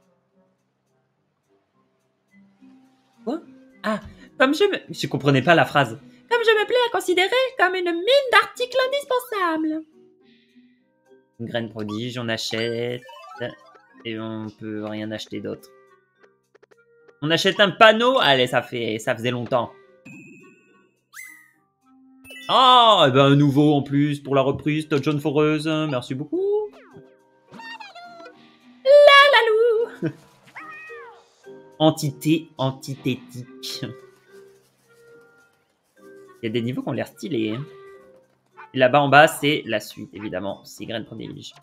Quoi? Ah, comme je me... Je comprenais pas la phrase. Comme je me plais à considérer comme une mine d'articles indispensables. Une graine prodige, on achète. Et on peut rien acheter d'autre. On achète un panneau. Allez, ça fait, ça faisait longtemps. Oh, et ben un nouveau en plus pour la reprise de John Foreuse. Merci beaucoup. La lalou. Entité antithétique. Il y a des niveaux qui ont l'air stylés. Hein. Et là-bas en bas, c'est la suite, évidemment. C'est graine prodige.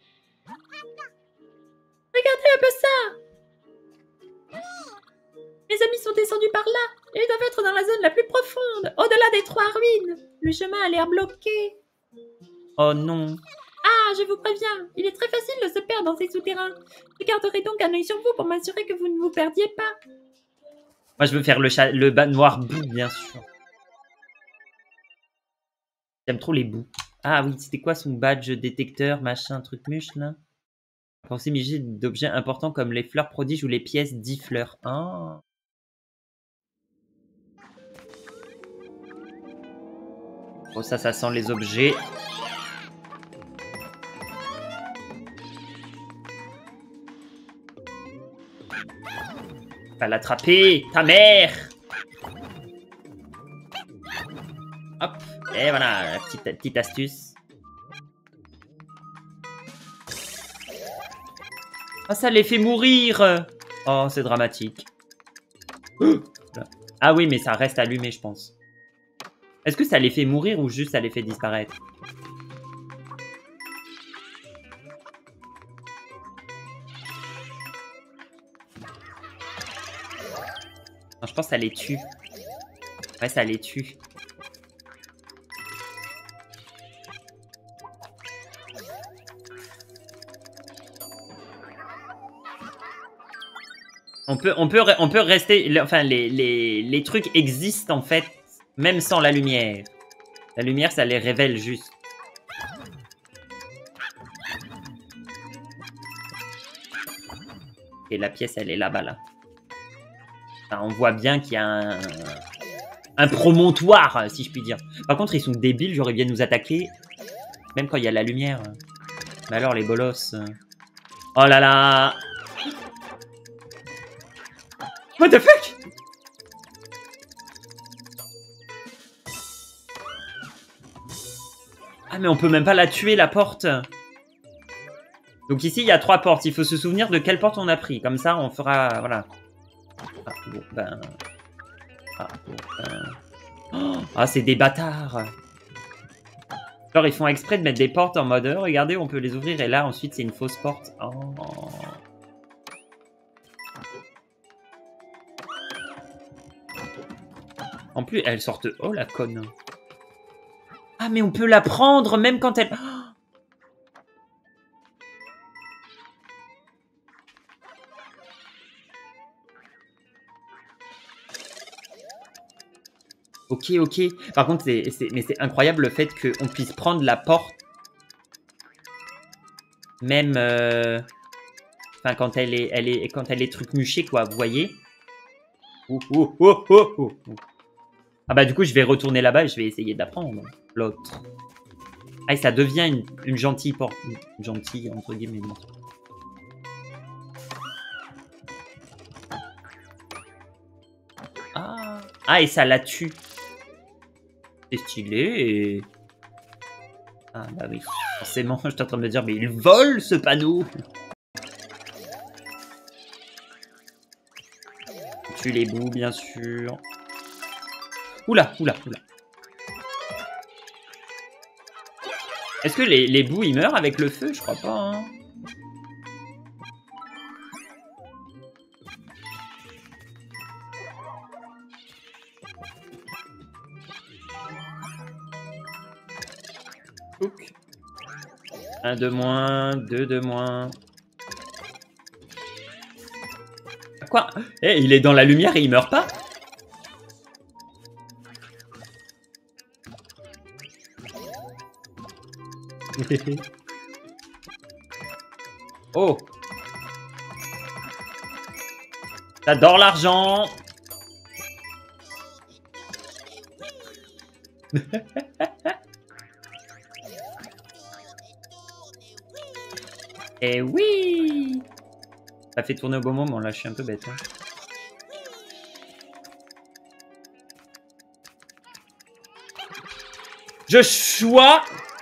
Regardez un peu ça. Mes amis sont descendus par là. Ils doivent être dans la zone la plus profonde, au-delà des trois ruines. Le chemin a l'air bloqué. Oh non. Ah, je vous préviens, il est très facile de se perdre dans ces souterrains. Je garderai donc un œil sur vous pour m'assurer que vous ne vous perdiez pas. Moi, je veux faire le, chat, le bas noir bout, bien sûr. J'aime trop les bouts. Ah oui, c'était quoi son badge détecteur, machin, truc muche, là? Pensez miger d'objets importants comme les fleurs prodiges ou les pièces dix fleurs. Ah. Oh, ça, ça sent les objets. Va l'attraper, ta mère! Hop, et voilà, la petite, petite astuce. Ah, ça les fait mourir! Oh, c'est dramatique. Ah oui, mais ça reste allumé, je pense. Est-ce que ça les fait mourir ou juste ça les fait disparaître? Non, je pense que ça les tue. Ouais, ça les tue. On peut, on peut, on peut rester... Enfin, les, les, les trucs existent, en fait, même sans la lumière. La lumière, ça les révèle juste. Et la pièce, elle est là-bas, là. Enfin, on voit bien qu'il y a un... un promontoire, si je puis dire. Par contre, ils sont débiles, j'aurais bien nous attaquer. Même quand il y a la lumière. Mais alors, les bolosses... Oh là là! What the fuck? Ah mais on peut même pas la tuer la porte. Donc ici, il y a trois portes. Il faut se souvenir de quelle porte on a pris. Comme ça, on fera... Voilà. Ah, bon, ben... Ah, bon, ben... Oh, ah, c'est des bâtards. Alors, ils font exprès de mettre des portes en mode... Regardez, on peut les ouvrir. Et là, ensuite, c'est une fausse porte. Oh. En plus, elles sortent... Oh, la conne. Ah, mais on peut la prendre même quand elle... Oh. Ok, ok. Par contre, c'est, c'est, mais c'est incroyable le fait qu'on puisse prendre la porte, même, euh... enfin, quand elle est, elle est, quand elle est trucmuchée, quoi. Vous voyez? Oh, oh, oh, oh, oh. Ah bah du coup, je vais retourner là-bas et je vais essayer d'apprendre l'autre. Ah, et ça devient une, une gentille porte, une gentille entre guillemets. Ah, ah, et ça la tue. C'est stylé et... Ah bah oui, forcément, j'étais en train de me dire, mais il vole ce panneau. Tue les bouts, bien sûr. Oula, oula, oula. Est-ce que les, les bouts, ils meurent avec le feu? Je crois pas, hein. Ouc. Un de moins, deux de moins. Quoi? Eh, il est dans la lumière et il meurt pas? Oh! J'adore l'argent! Eh oui! Ça fait tourner au bon moment, là, je suis un peu bête. Hein. Je choisis...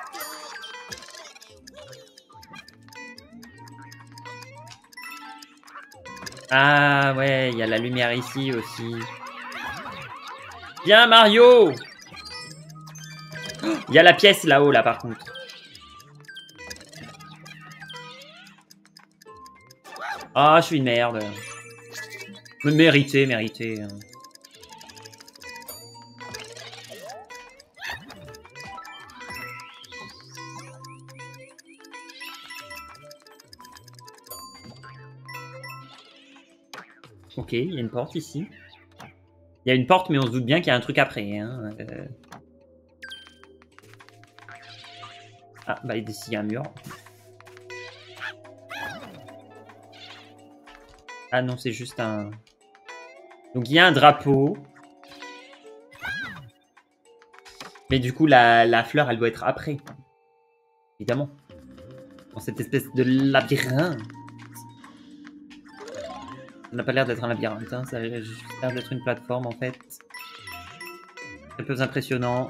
Ah ouais, il y a la lumière ici aussi. Viens Mario! Il y a la pièce là-haut, là, par contre. Ah, je suis une merde. Mérité, mérité. Ok, il y a une porte ici. Il y a une porte, mais on se doute bien qu'il y a un truc après. Hein. Euh... Ah, bah ici, il y a un mur. Ah non, c'est juste un... Donc, il y a un drapeau. Mais du coup, la, la fleur, elle doit être après. Évidemment. Dans cette espèce de labyrinthe. Ça n'a pas l'air d'être un labyrinthe, hein. Ça a juste l'air d'être une plateforme, en fait. Très peu impressionnant.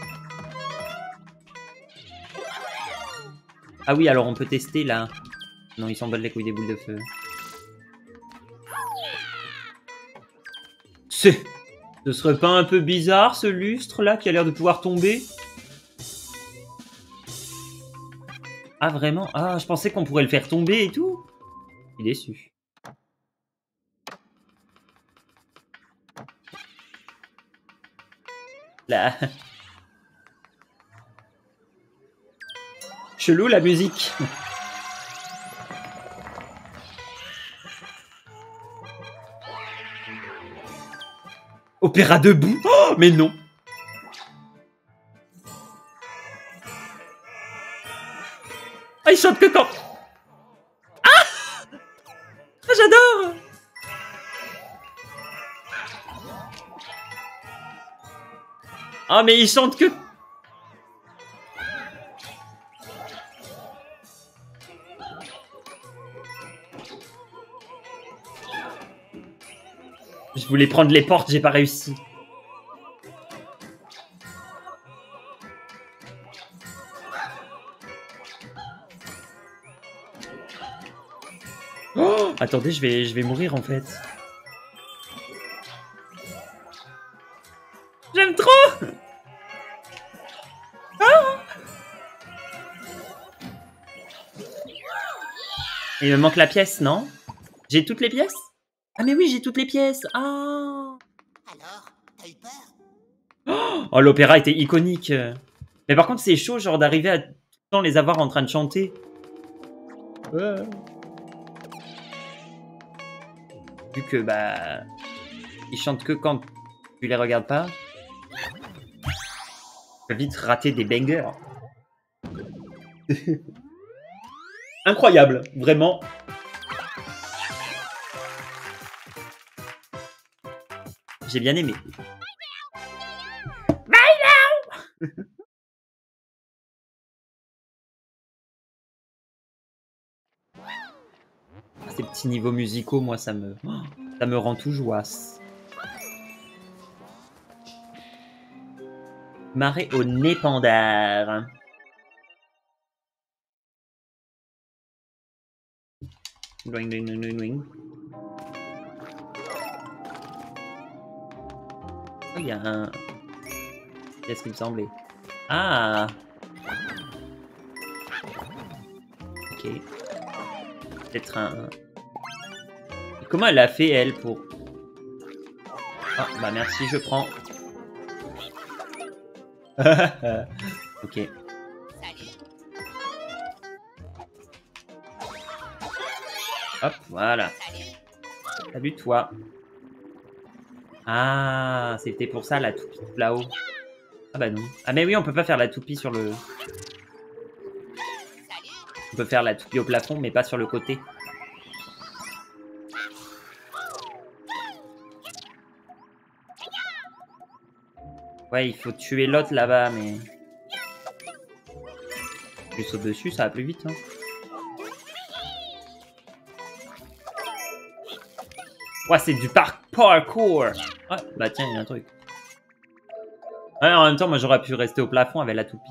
Ah oui, alors on peut tester, là. Non, ils s'en battent les couilles des boules de feu. C'est... Ce serait pas un peu bizarre, ce lustre-là, qui a l'air de pouvoir tomber? Ah, vraiment? Ah, je pensais qu'on pourrait le faire tomber et tout. Je suis déçu. Là... Chelou, la musique. Opéra debout? Oh, mais non. Ah, il chante que quand... Ah, ah j'adore. Ah, mais il chante que... Je voulais prendre les portes, j'ai pas réussi. Attendez, je vais, je vais mourir en fait. J'aime trop. Ah, il me manque la pièce, non? J'ai toutes les pièces? Ah mais oui, j'ai toutes les pièces. Ah. Alors, t'as eu peur? Oh, l'opéra était iconique. Mais par contre, c'est chaud, genre, d'arriver à tout le temps les avoir en train de chanter. Ouais. Vu que, bah... ils chantent que quand tu les regardes pas. Tu peux vite rater des bangers. Incroyable, vraiment. J'ai bien aimé. Ces petits niveaux musicaux, moi, ça me, ça me rend tout joasse. Marée au Népandard. Doing, doing, doing, doing, doing. Oh, il y a un... Qu'est-ce qu'il me semblait? Ah! Ok. Peut-être un... Comment elle a fait, elle, pour... Ah, bah merci, je prends. Ok. Hop, voilà. Salut, toi. Ah, c'était pour ça, la toupie là-haut. Ah bah non. Ah mais oui, on peut pas faire la toupie sur le... On peut faire la toupie au plafond, mais pas sur le côté. Ouais, il faut tuer l'autre là-bas, mais... Je saute dessus, ça va plus vite. Hein. Ouais, c'est du par parkour. Ouais, bah tiens, il y a un truc. Ouais, en même temps, moi j'aurais pu rester au plafond avec la toupie.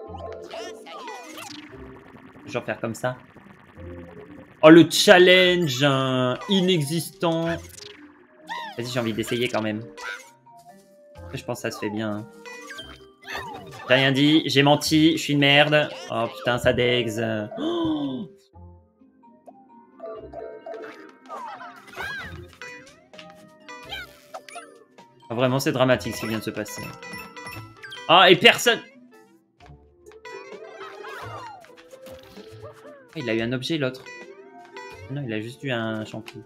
Genre faire comme ça. Oh, le challenge hein, inexistant. Vas-y, j'ai envie d'essayer quand même. Je pense que ça se fait bien. Hein. J'ai rien dit, j'ai menti, je suis une merde. Oh putain, ça dex. Oh. Oh, vraiment, c'est dramatique ce qui vient de se passer. Ah, et personne... Ah, il a eu un objet, l'autre. Non, il a juste eu un champignon.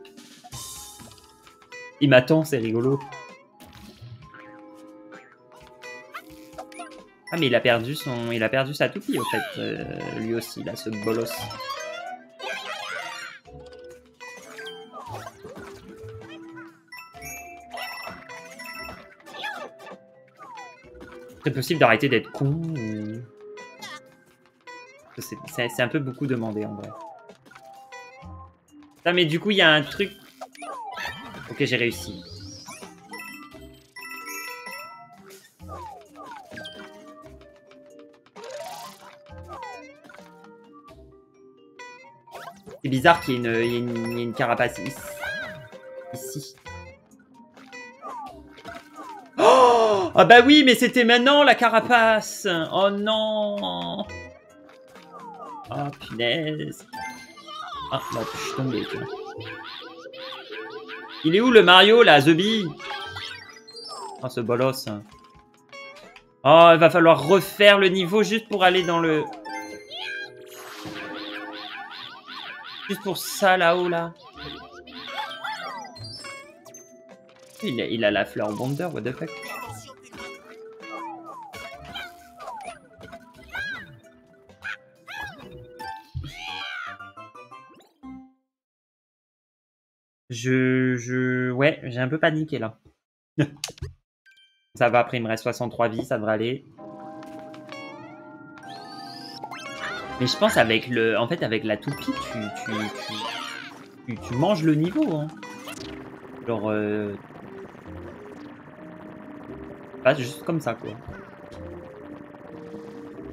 Il m'attend, c'est rigolo. Ah, mais il a perdu son... Il a perdu sa toupie, au fait. Euh, lui aussi, là, ce bolos. C'est possible d'arrêter d'être con ou... C'est un peu beaucoup demandé, en vrai. Ah, mais du coup, il y a un truc... Ok, j'ai réussi. C'est bizarre qu'il y, y, y ait une carapace ici. Ici. Oh, ah bah oui, mais c'était maintenant la carapace. Oh non. Oh punaise. Ah, bah, je suis tombé, tu vois. Il est où le Mario, là, The Bee? Oh, ce bolos. Oh, il va falloir refaire le niveau juste pour aller dans le... Juste pour ça, là-haut, là. Il a, il a la fleur Wonder, what the fuck. Je... je... Ouais, j'ai un peu paniqué, là. Ça va, après, il me reste soixante-trois vies, ça devrait aller. Mais je pense avec le... En fait, avec la toupie, tu... Tu, tu, tu, tu manges le niveau, hein. Genre... Euh... Pas juste comme ça, quoi.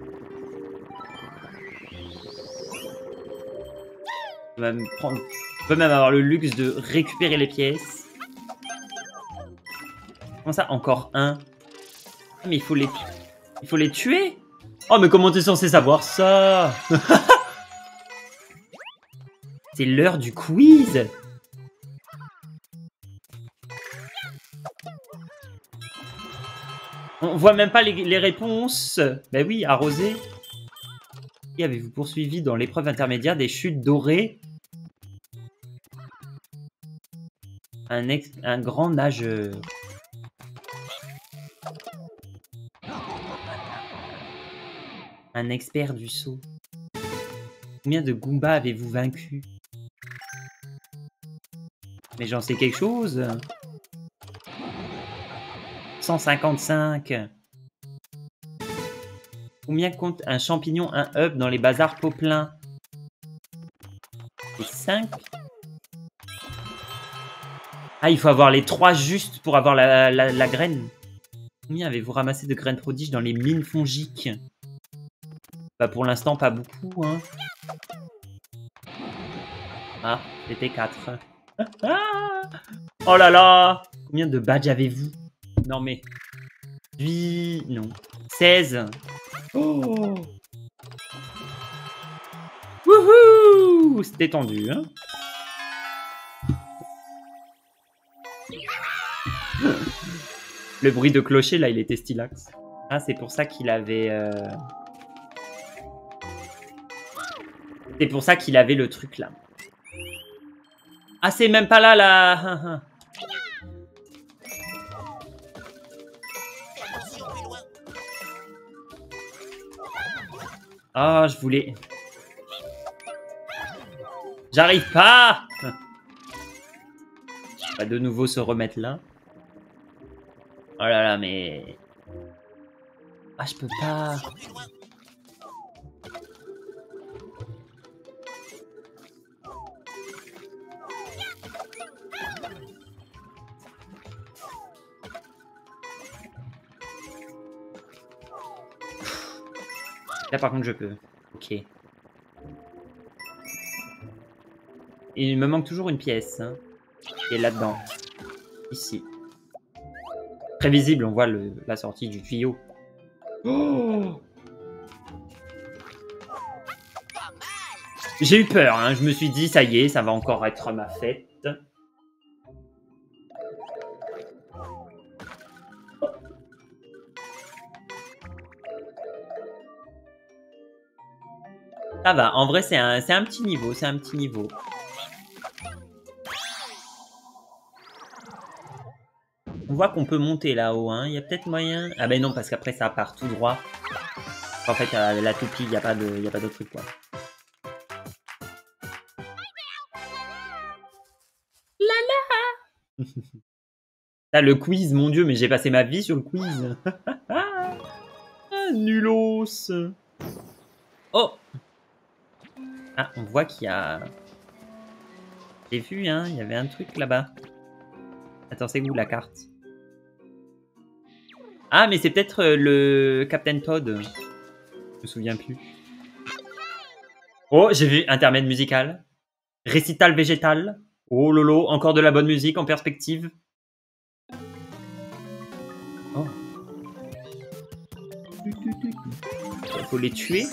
Tu vas me prendre... Tu peut même avoir le luxe de récupérer les pièces. Comment ça, encore un? Ah, mais il faut les... Il faut les tuer. Oh, mais comment t'es censé savoir ça? C'est l'heure du quiz. On voit même pas les, les réponses. Ben oui, arrosé. Qui avez-vous poursuivi dans l'épreuve intermédiaire des chutes dorées? Un, ex, un grand nageur. Un expert du saut. Combien de Goombas avez-vous vaincu? Mais j'en sais quelque chose. cent cinquante-cinq. Combien compte un champignon, un hub dans les bazars Poplin? C'est cinq. Ah, il faut avoir les trois justes pour avoir la, la, la graine. Combien avez-vous ramassé de graines prodiges dans les mines fongiques? Bah pour l'instant, pas beaucoup, hein. Ah, c'était quatre. Oh là là! Combien de badges avez-vous? Non mais... huit... Non. seize. Oh! Wouhou! C'était tendu, hein. Le bruit de clocher, là, il était stylax. Ah, c'est pour ça qu'il avait... Euh... C'est pour ça qu'il avait le truc, là. Ah, c'est même pas là, là. Ah, je voulais... J'arrive pas. On va de nouveau se remettre là. Oh là là, mais... Ah, je peux pas... Là, par contre, je peux. Ok. Et il me manque toujours une pièce. Hein, qui est là-dedans. Ici. Très visible, on voit le, la sortie du tuyau. Oh! J'ai eu peur, hein. Je me suis dit, ça y est, ça va encore être ma fête. Ça va, en vrai, c'est un, c'est un petit niveau, c'est un petit niveau. On voit qu'on peut monter là-haut, hein. Il y a peut-être moyen... Ah ben non, parce qu'après, ça part tout droit. En fait, à la toupie, il n'y a pas de, il y a pas d'autre truc, quoi. Lala. Là, le quiz, mon Dieu, mais j'ai passé ma vie sur le quiz. Ah, nulos. Oh! Ah, on voit qu'il y a... J'ai vu, hein, il y avait un truc là-bas. Attends, c'est où la carte? Ah, mais c'est peut-être le Captain Todd. Je me souviens plus. Oh, j'ai vu intermède musical. Récital végétal. Oh lolo, encore de la bonne musique en perspective. Oh. Il faut les tuer.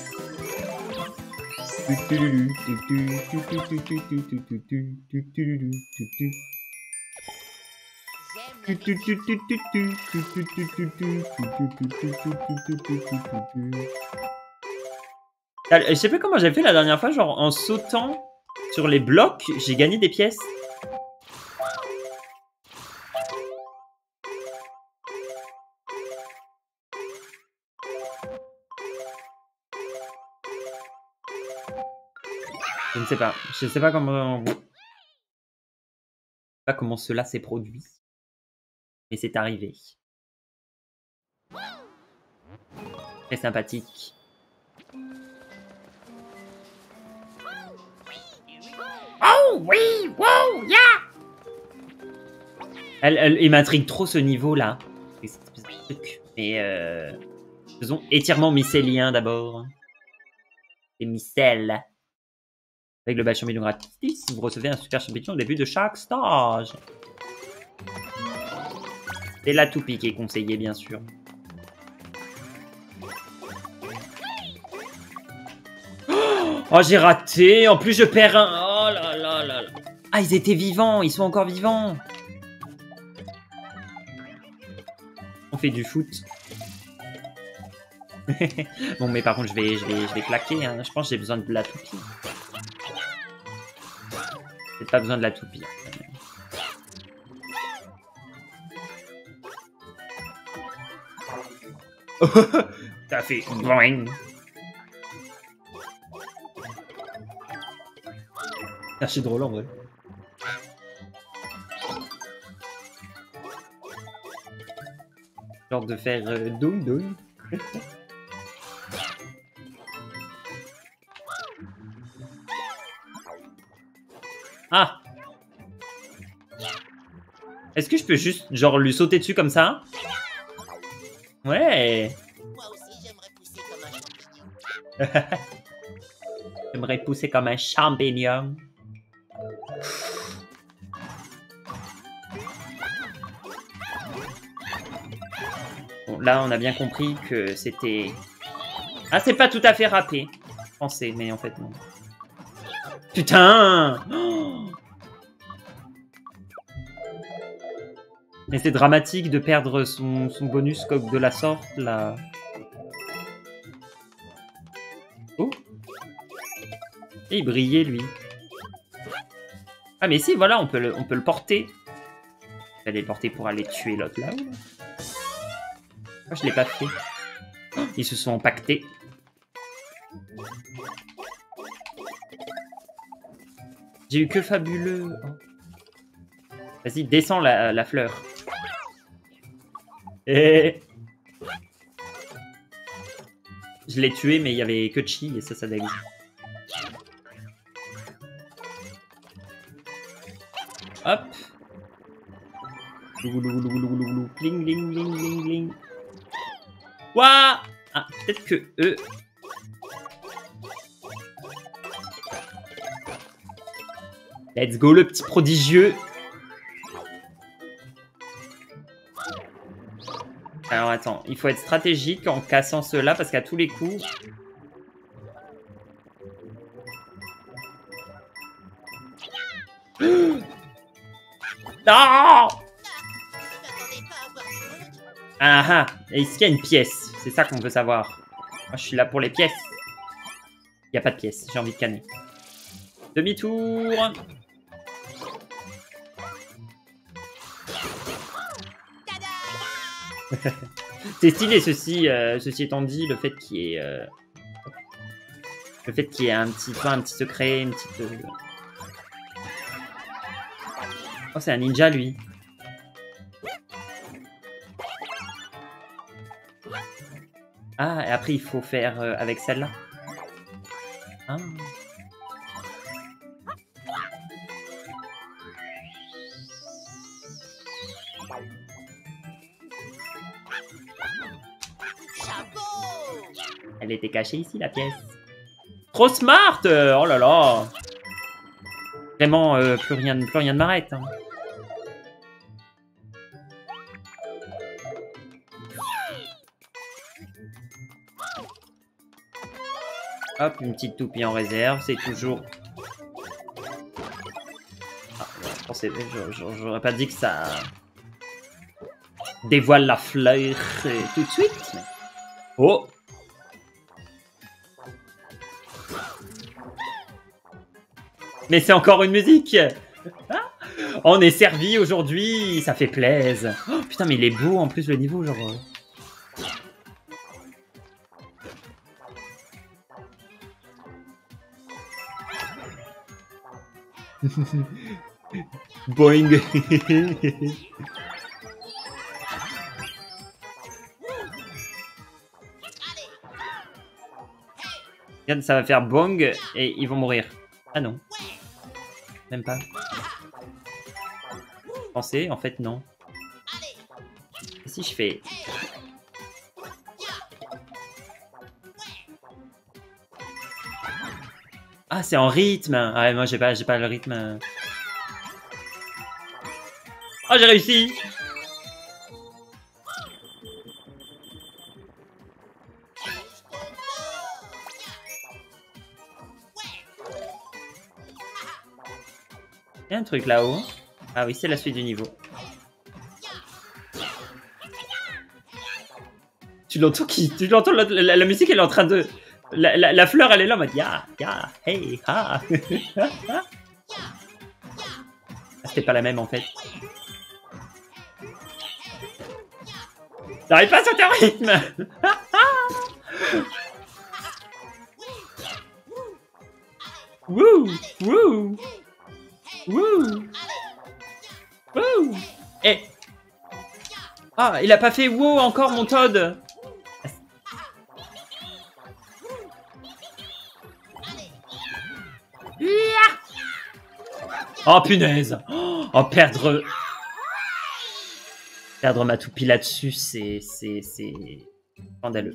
Je sais pas comment j'ai fait la dernière fois, genre en sautant sur les blocs, j'ai gagné des pièces. Je ne sais pas. Je ne sais pas comment... Je ne sais pas comment cela s'est produit. Mais c'est arrivé. Très sympathique. Oh oui, wow, yeah. Elle, elle, il m'intrigue trop ce niveau-là. Mais euh... faisons étirement mycélien d'abord. Et micelle. Avec le badge champignon gratis, vous recevez un super champignon au début de chaque stage. C'est la toupie qui est conseillée, bien sûr. Oh, j'ai raté. En plus, je perds un. Oh là là là là. Ah, ils étaient vivants. Ils sont encore vivants. On fait du foot. Bon, mais par contre, je vais, je vais, je vais claquer. Hein. Je pense que j'ai besoin de la toupie. J'ai pas besoin de la toupie. Ça fait boing. C'est drôle en vrai. Genre de faire euh, doum doum. Ah! Est-ce que je peux juste genre lui sauter dessus comme ça? Ouais! Moi aussi, j'aimerais pousser comme un champignon. J'aimerais pousser comme un champignon. Bon, là, on a bien compris que c'était... Ah, c'est pas tout à fait râpé. Je pensais, mais en fait, non. Putain! Oh, mais c'est dramatique de perdre son, son bonus comme de la sorte, là. Oh! Et il brillait, lui. Ah, mais si, voilà, on peut le, on peut le porter. Je vais aller le porter pour aller tuer l'autre, là-haut. Là. Moi, je l'ai pas fait. Oh, ils se sont empaquetés. J'ai eu que fabuleux. Oh. Vas-y, descends la, la fleur. Et... Je l'ai tué, mais il y avait que chi et ça, ça dégoûte. Hop. Bling, bling, bling, bling, bling. Ouah! Ah, peut-être que eux... Let's go, le petit prodigieux. Alors, attends. Il faut être stratégique en cassant ceux-là, parce qu'à tous les coups... Non! Ah ah! Est-ce qu'il y a une pièce? C'est ça qu'on veut savoir. Moi, je suis là pour les pièces. Il n'y a pas de pièce. J'ai envie de canner. Demi-tour! C'est stylé, ceci, euh, ceci étant dit, le fait qu'il y ait... Euh, le fait qu'il y ait un petit, un petit secret, une petite... Euh... Oh, c'est un ninja, lui. Ah, et après, il faut faire euh, avec celle-là. Ah. Elle était cachée ici, la pièce. Trop smart! Oh là là! Vraiment, euh, plus rien, plus rien ne m'arrête. Hein. Hop, une petite toupie en réserve, c'est toujours... Ah, je pensais, j'aurais pas dit que ça dévoile la fleur euh, tout de suite. Mais... Oh! Mais c'est encore une musique. Ah, on est servi aujourd'hui, ça fait plaisir. Oh, putain, mais il est beau en plus le niveau, genre... Boing. Regarde, ça va faire bong et ils vont mourir. Ah non. Même pas. Pensez, en fait non. Et si je fais... Ah, c'est en rythme. Ah, ouais, moi, j'ai pas, j'ai pas le rythme. Oh, j'ai réussi. Il y a un truc là-haut. Ah oui, c'est la suite du niveau. Tu l'entends qui? Tu l'entends, la, la, la musique, elle est en train de... La, la, la fleur, elle est là, en mode ya, ya, hey, ha. Ah, c'était pas la même, en fait. J'arrive pas à sauter en rythme. Wouh, wouh, wouh, wouh. Eh. Ah, il a pas fait wow encore, mon Todd. Oh punaise! Oh, perdre... Perdre ma toupie là-dessus, c'est... c'est... c'est... scandaleux.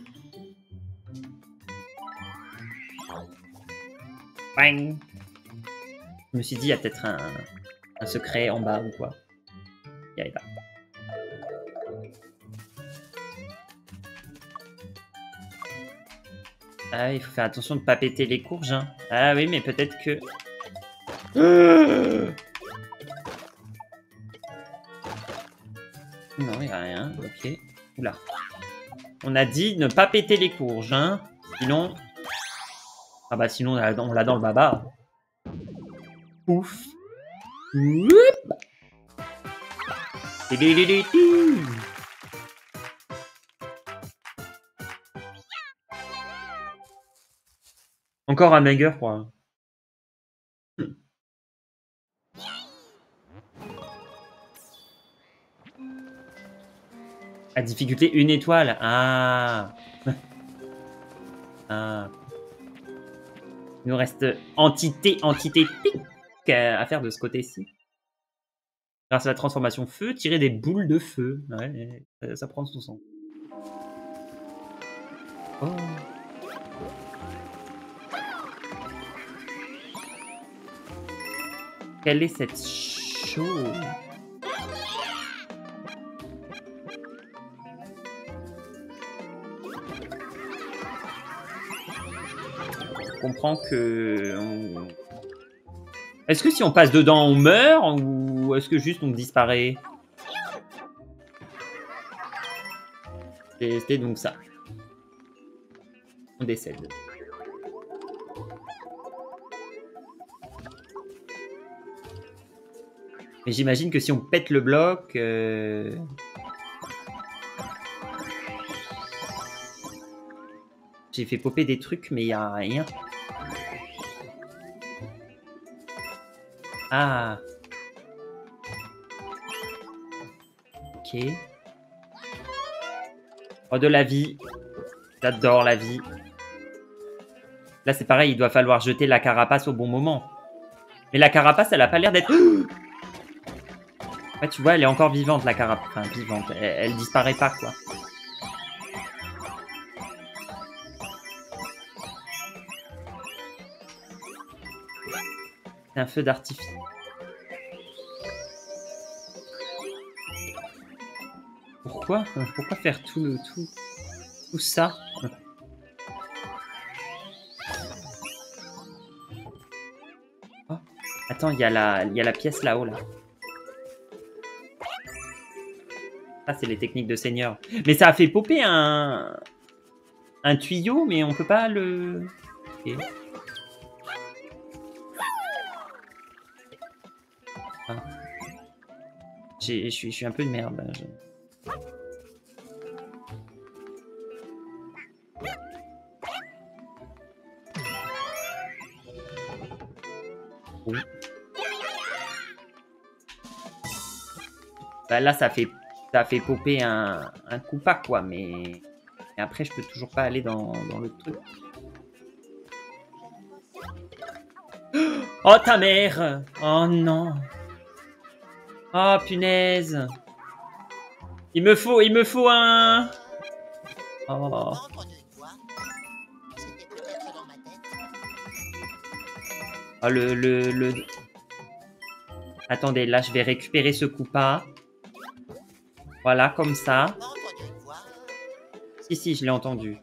Bang! Je me suis dit, il y a peut-être un... un secret en bas ou quoi. Il y avait pas. Ah, il faut faire attention de ne pas péter les courges, hein. Ah oui, mais peut-être que... Euh... Non, il n'y a rien. Ok. Oula. On a dit ne pas péter les courges, hein. Sinon... Ah bah sinon, on l'a dans le baba. Ouf. Oup. Encore un Mager, quoi. À difficulté une étoile. Ah. Ah. Il nous reste entité, entité tic à faire de ce côté-ci. Grâce à la transformation feu, tirer des boules de feu. Ouais, ça, ça prend son sens. Oh. Quelle est cette chose? Je comprends que... On... Est-ce que si on passe dedans, on meurt? Ou est-ce que juste on disparaît? C'était donc ça. On décède. Mais j'imagine que si on pète le bloc... Euh... J'ai fait popper des trucs, mais il n'y a rien. Ah. Ok. Oh, de la vie. J'adore la vie. Là, c'est pareil, il doit falloir jeter la carapace au bon moment. Mais la carapace, elle a pas l'air d'être... Ouais, tu vois, elle est encore vivante, la carapace. Enfin, vivante. Elle, elle disparaît pas, quoi. C'est un feu d'artifice. Pourquoi? Pourquoi faire tout le tout, tout ça? Oh. Attends, il y a la, il y a la pièce là-haut là. Ah, c'est les techniques de seigneur. Mais ça a fait popper un un tuyau, mais on peut pas le. Okay. Ah. Je suis, je suis un peu de merde. Là. Je... Oui. Bah là, ça fait, ça fait popper un, un coup pas, quoi, mais... mais après, je peux toujours pas aller dans, dans le truc. Oh, ta mère! Oh, non! Oh, punaise! Il me faut, il me faut un... Oh... Ah, le, le, le... Attendez, là, je vais récupérer ce Koopa. Voilà, comme ça. Pas entendu une voix. Si, si, je l'ai entendu.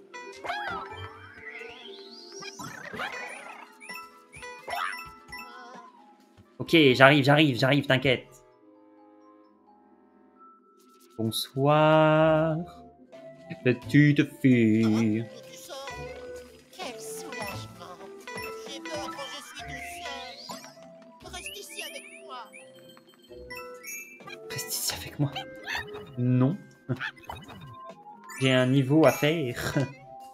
Ok, j'arrive, j'arrive, j'arrive, t'inquiète. Bonsoir, petite fille. Mais tu sors. Quel soulagement. J'ai peur quand je suis tout seul. Reste ici avec moi. Reste ici avec moi. Non. J'ai un niveau à faire. Ne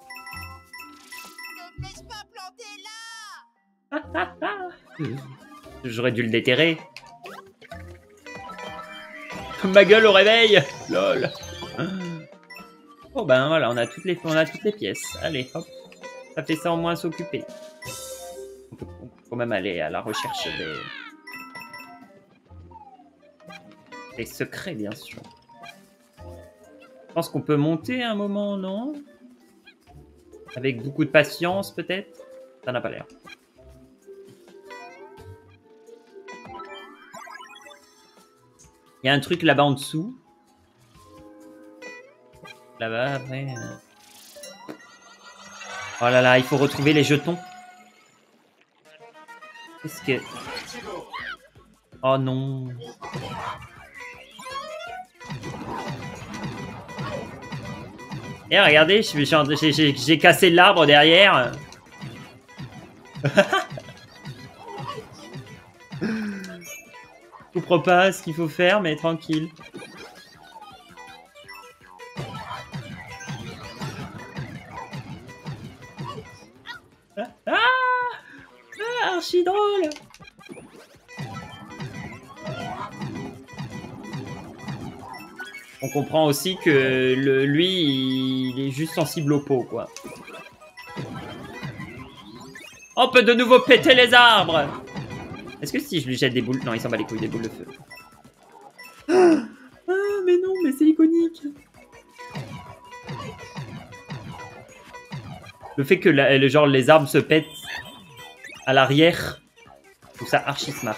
me laisse pas planter là. J'aurais dû le déterrer. Ma gueule au réveil. Lol. Bon ben voilà, on a toutes les, on a toutes les pièces. Allez, hop. Ça fait ça au moins s'occuper. On peut, on peut quand même aller à la recherche des... des secrets, bien sûr. Je pense qu'on peut monter un moment, non? Avec beaucoup de patience, peut-être? Ça n'a pas l'air. Il y a un truc là-bas en dessous. Là-bas, après... euh. Oh là là, il faut retrouver les jetons. Qu'est-ce que... Oh non. Et regardez, j'ai cassé l'arbre derrière. Je comprends pas ce qu'il faut faire, mais tranquille. Ah, ah, ah, archi drôle. On comprend aussi que le, lui, il est juste sensible au pot, quoi. On peut de nouveau péter les arbres. Est-ce que si je lui jette des boules... Non, il s'en bat les couilles, des boules de feu. Ah, ah mais non, mais c'est iconique. Le fait que la, le genre les arbres se pètent à l'arrière, je trouve ça archi smart.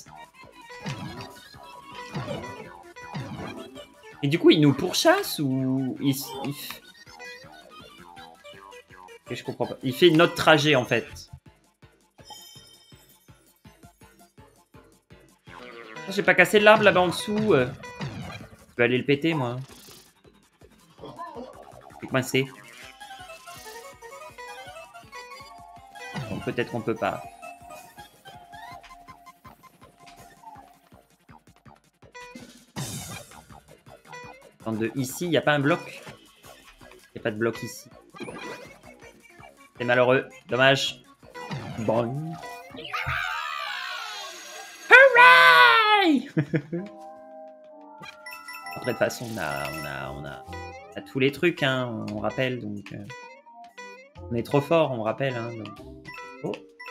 Et du coup, il nous pourchasse ou il... il... Okay, je comprends pas. Il fait notre trajet, en fait. J'ai pas cassé l'arbre là-bas en dessous. Je peux aller le péter, moi. Je suis coincé. Bon, peut-être qu'on peut pas. De ici, il n'y a pas un bloc. Il n'y a pas de bloc ici. C'est malheureux. Dommage. Bon. Hooray! Après, de toute façon, on a, on a, on a, on a tous les trucs, hein, on rappelle. Donc, euh, on est trop fort, on rappelle. Hein, donc. Oh.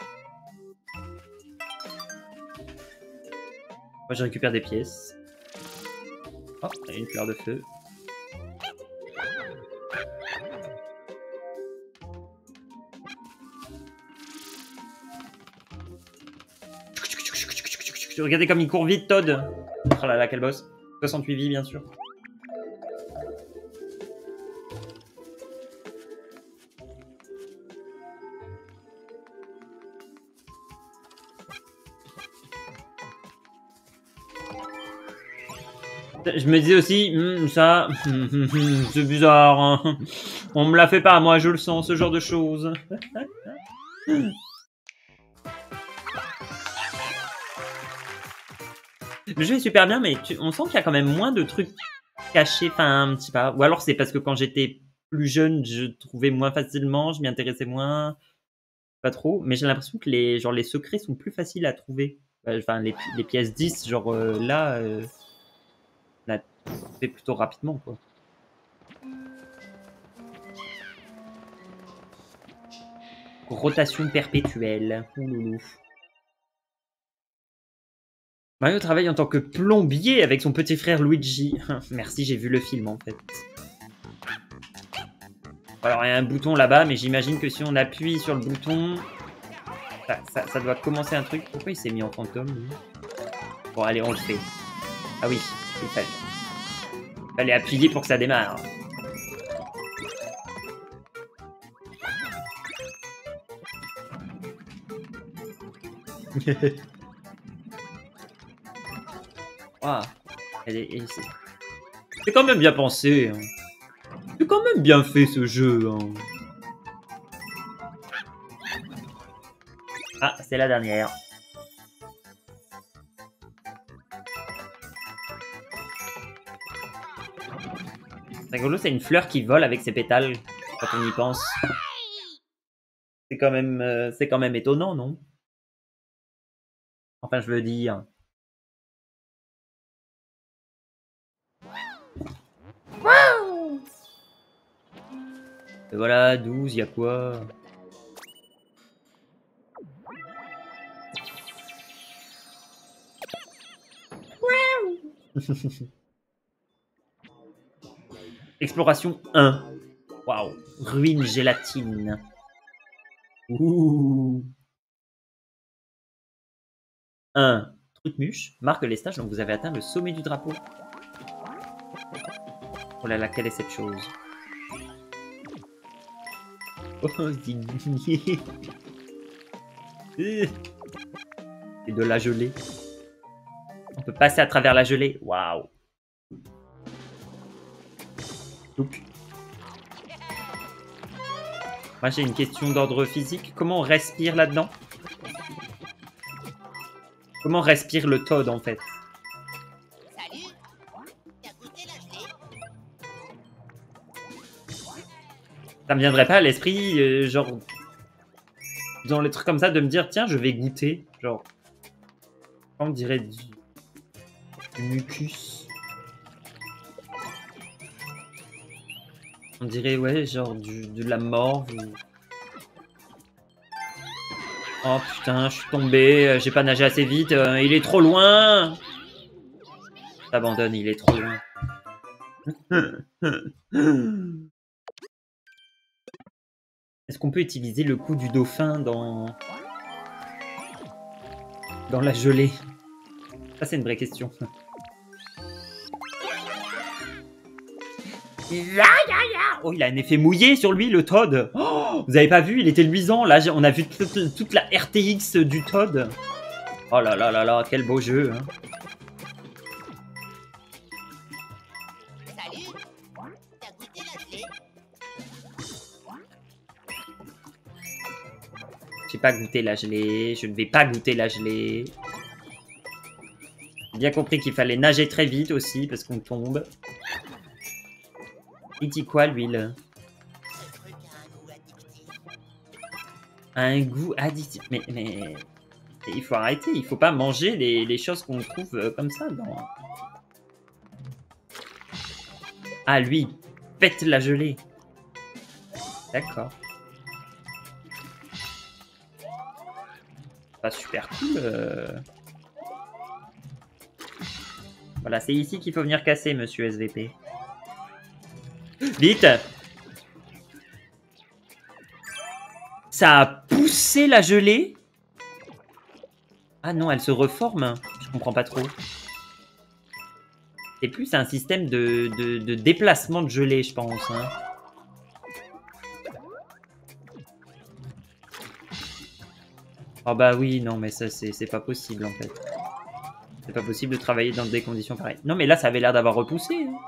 Moi, je récupère des pièces. Oh, il y a une fleur de feu. Regardez comme il court vite, Todd. Oh là là, quel boss. soixante-huit vies, bien sûr. Je me disais aussi, hm, ça, c'est bizarre, hein. On me la fait pas, moi je le sens, ce genre de choses. Le jeu est super bien, mais tu, on sent qu'il y a quand même moins de trucs cachés, enfin, un petit peu. Ou alors c'est parce que quand j'étais plus jeune, je trouvais moins facilement, je m'y intéressais moins, pas trop. Mais j'ai l'impression que les, genre, les secrets sont plus faciles à trouver. Enfin, les, les pièces dix, genre euh, là... Euh... On a fait plutôt rapidement, quoi. Rotation perpétuelle. Ouloulou. Mario travaille en tant que plombier avec son petit frère Luigi. Merci, j'ai vu le film, en fait. Alors, il y a un bouton là-bas, mais j'imagine que si on appuie sur le bouton... Ça, ça, ça doit commencer un truc. Pourquoi il s'est mis en fantôme, lui? Bon, allez, on le fait. Ah oui, il fallait. Il fallait appuyer pour que ça démarre. Wow. Elle est, elle est- c'est quand même bien pensé. Hein. C'est quand même bien fait ce jeu. Hein. Ah, c'est la dernière. C'est rigolo, c'est une fleur qui vole avec ses pétales quand on y pense. C'est quand même, euh, c'est quand même étonnant, non? Enfin, je veux dire. Wow! Et voilà, douze, il y a quoi? Exploration un. Waouh. Ruine gélatine. Ouh. un. Truc-muche marque les stages dont vous avez atteint le sommet du drapeau. Oh là là, quelle est cette chose? Oh, c'est C'est de la gelée. On peut passer à travers la gelée. Waouh. Donc, moi j'ai une question d'ordre physique. Comment on respire là-dedans? Comment respire le Toad en fait? Salut. T'as goûté la gelée? Ça me viendrait pas à l'esprit, euh, genre, dans les trucs comme ça, de me dire, tiens, je vais goûter. Genre, on dirait du, du mucus. On dirait, ouais, genre du, de la morve. Ou... Oh putain, je suis tombé, euh, j'ai pas nagé assez vite, euh, il est trop loin. J'abandonne, il est trop loin. Est-ce qu'on peut utiliser le coup du dauphin dans... dans la gelée? Ça, c'est une vraie question. Oh, il a un effet mouillé sur lui, le Toad. Oh, vous avez pas vu, il était luisant. Là, on a vu toute, toute la R T X du Toad. Oh là là là là, quel beau jeu. Hein. Salut. T'as goûté la gelée? J'ai pas goûté la gelée. Je ne vais pas goûter la gelée. J'ai bien compris qu'il fallait nager très vite aussi, parce qu'on tombe. Il dit quoi, l'huile? Ce truc a un goût addictif. Un goût addictif. Mais, mais... il faut arrêter. Il faut pas manger les, les choses qu'on trouve comme ça dans... Ah, lui, il pète la gelée. D'accord. Pas super cool. Euh... Voilà, c'est ici qu'il faut venir casser, monsieur S V P. Vite! Ça a poussé la gelée? Ah non, elle se reforme. Je comprends pas trop. C'est plus un système de, de, de déplacement de gelée, je pense. Hein. Oh bah oui, non, mais ça, c'est pas possible, en fait. C'est pas possible de travailler dans des conditions pareilles. Non, mais là, ça avait l'air d'avoir repoussé. Hein.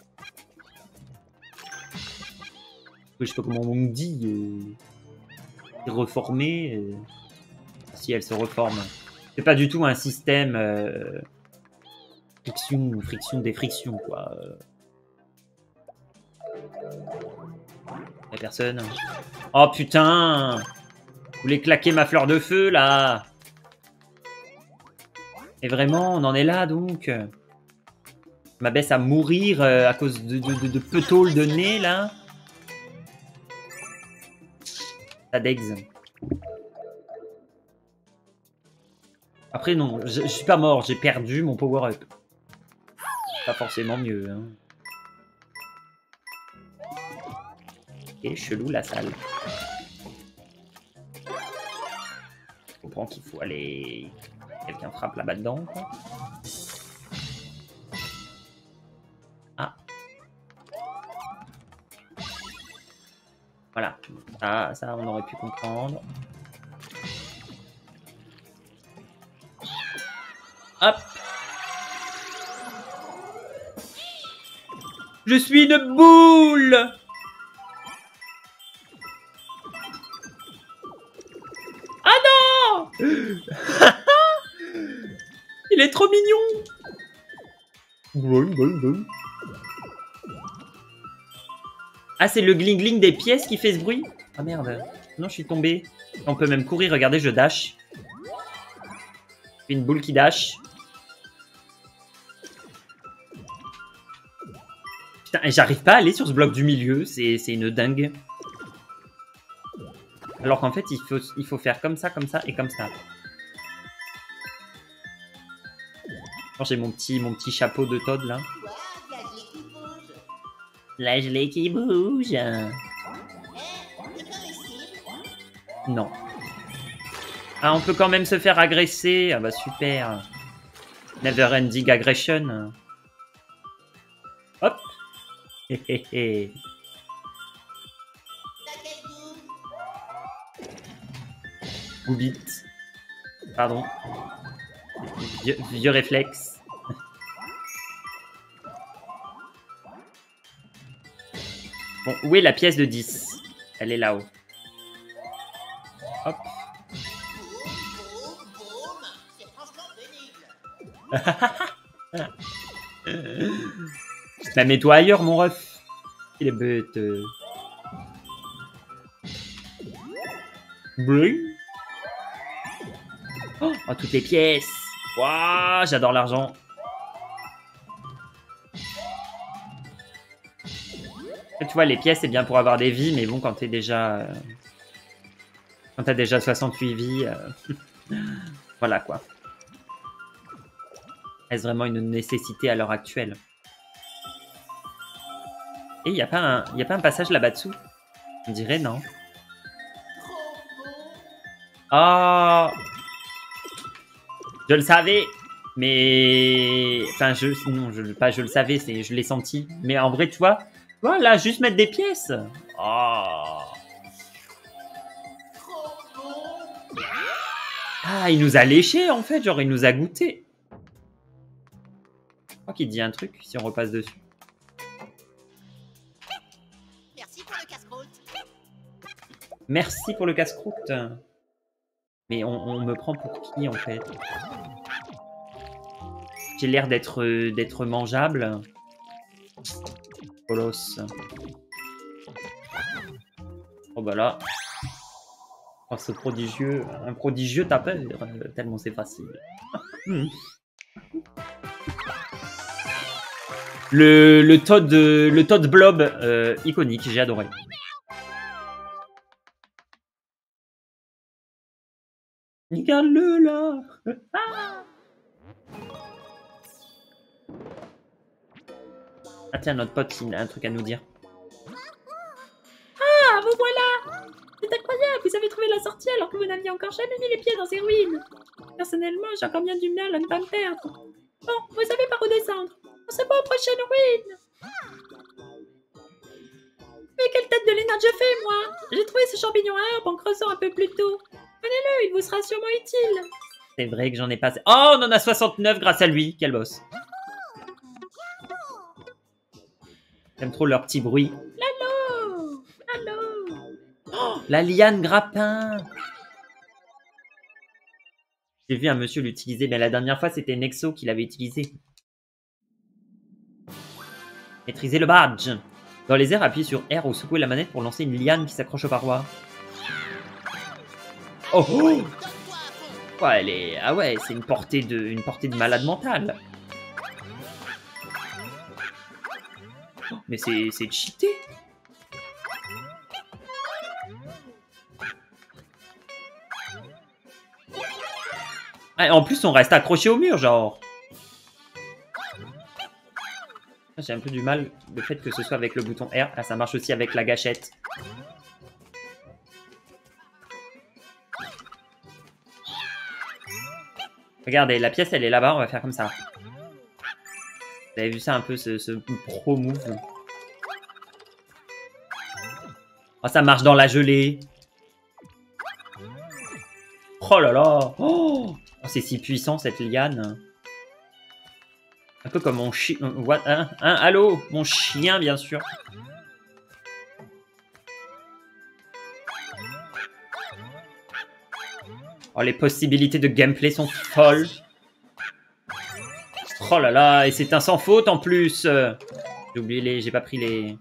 Je sais pas comment on me dit. Euh, reformer. Euh, si elle se reforme. C'est pas du tout un système... Euh, friction, friction, des frictions, quoi. Y'a personne. Oh putain! Vous voulez claquer ma fleur de feu, là? Et vraiment, on en est là, donc. Je m'abaisse à mourir euh, à cause de, de, de, de petaules de nez, là. Ça d'ex. Après, non, je, je suis pas mort, j'ai perdu mon power-up. Pas forcément mieux, hein. Ok, chelou la salle. comprends qu'il faut aller... Quelqu'un frappe là-bas dedans, quoi. Ah. Voilà. Ah, ça, on aurait pu comprendre. Hop. Je suis une boule. Ah non. Il est trop mignon. Ah, c'est le gling-gling des pièces qui fait ce bruit? Ah merde. Non, je suis tombé. On peut même courir. Regardez, je dash. Une boule qui dash. Putain, j'arrive pas à aller sur ce bloc du milieu. C'est une dingue. Alors qu'en fait, il faut, il faut faire comme ça, comme ça et comme ça. J'ai mon petit, mon petit chapeau de Todd là. La gelée qui bouge. Non. Ah, on peut quand même se faire agresser. Ah bah super. Never ending aggression. Hop. Hé hé hé. Goubit. Pardon. Vieux, vieux réflexe. Bon, où est la pièce de dix? Elle est là-haut. Hop. Bah mets-toi ailleurs, mon ref. Il est bête. Bling. Oh, oh, toutes les pièces. Waouh, j'adore l'argent. Tu vois, les pièces, c'est bien pour avoir des vies, mais bon, quand t'es déjà... Euh... Quand t'as déjà soixante-huit vies... Euh... voilà, quoi. Est-ce vraiment une nécessité à l'heure actuelle? Et il n'y a, a pas un passage là-bas dessous? On dirait, non. Oh, je le savais, mais... Enfin, je... Non, je... pas je le savais, c'est je l'ai senti. Mais en vrai, tu vois, voilà, juste mettre des pièces. Oh. Ah, il nous a léché, en fait. Genre, il nous a goûté. Je crois qu'il dit un truc, si on repasse dessus. Merci pour le casse-croûte. Merci pour le casse-croûte. Mais on, on me prend pour qui, en fait? J'ai l'air d'être d'être mangeable. Colosse. Oh bah là. Oh, ce prodigieux... Un prodigieux tapeur, tellement c'est facile. Le, le Todd, le Todd Blob, euh, iconique, j'ai adoré. Regarde-le là. Ah, ah tiens, notre pote, il a un truc à nous dire. Ah, vous voilà! C'est incroyable, vous avez trouvé la sortie alors que vous n'aviez encore jamais mis les pieds dans ces ruines. Personnellement, j'ai encore bien du mal à ne pas me perdre. Bon, vous savez par où descendre. On se voit aux prochaines ruines. Mais quelle tête de l'énarde je fais, moi! J'ai trouvé ce champignon à herbe en creusant un peu plus tôt. Prenez-le, il vous sera sûrement utile. C'est vrai que j'en ai pas... Oh, on en a soixante-neuf grâce à lui. Quel boss. J'aime trop leur petit bruit. Lalo! Lalo! Oh, la liane grappin. J'ai vu un monsieur l'utiliser, mais la dernière fois, c'était Nexo qui l'avait utilisé. Maîtriser le badge. Dans les airs, appuyez sur R ou secouez la manette pour lancer une liane qui s'accroche aux parois. Oh, oh. Ouais, elle est... Ah ouais, c'est une portée de... une portée de malade mental. Oh, mais c'est c'est cheaté. Ah, en plus, on reste accroché au mur, genre. J'ai un peu du mal, le fait que ce soit avec le bouton R. Ah, ça marche aussi avec la gâchette. Regardez, la pièce, elle est là-bas. On va faire comme ça. Vous avez vu ça un peu, ce, ce pro move. Oh, ça marche dans la gelée. Oh là là. Oh, c'est si puissant, cette liane. Un peu comme mon chien. What? Hein? Hein? Allô? Mon chien, bien sûr. Oh, les possibilités de gameplay sont folles. Oh là là, et c'est un sans faute en plus. J'ai oublié les... J'ai pas pris les...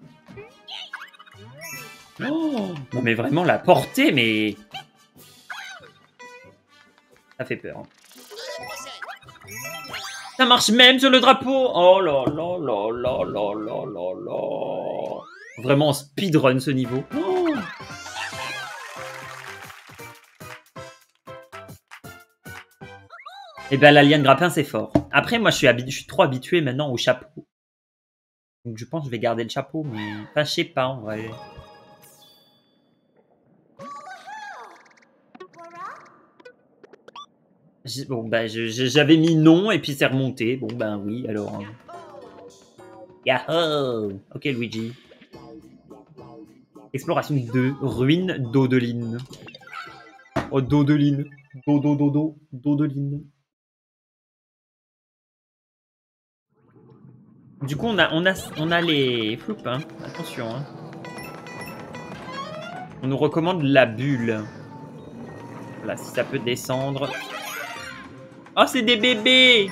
Oh, non mais vraiment la portée, mais... Ça fait peur. Ça marche même sur le drapeau. Oh là là là là là là là là. Vraiment speedrun ce niveau. Oh. Et ben l'alien grappin c'est fort. Après moi je suis, habitu... je suis trop habitué maintenant au chapeau. Donc je pense que je vais garder le chapeau, mais... Enfin je sais pas en vrai. Bon bah j'avais mis non et puis c'est remonté. Bon ben oui alors. Yahoo! Ok Luigi. Exploration deux. Ruine d'Odeline. Oh d'Odeline. Dodo dodo. D'Odeline. Du coup, on a, on a, on a les floups, hein. Attention, hein. On nous recommande la bulle. Voilà, si ça peut descendre. Oh, c'est des bébés!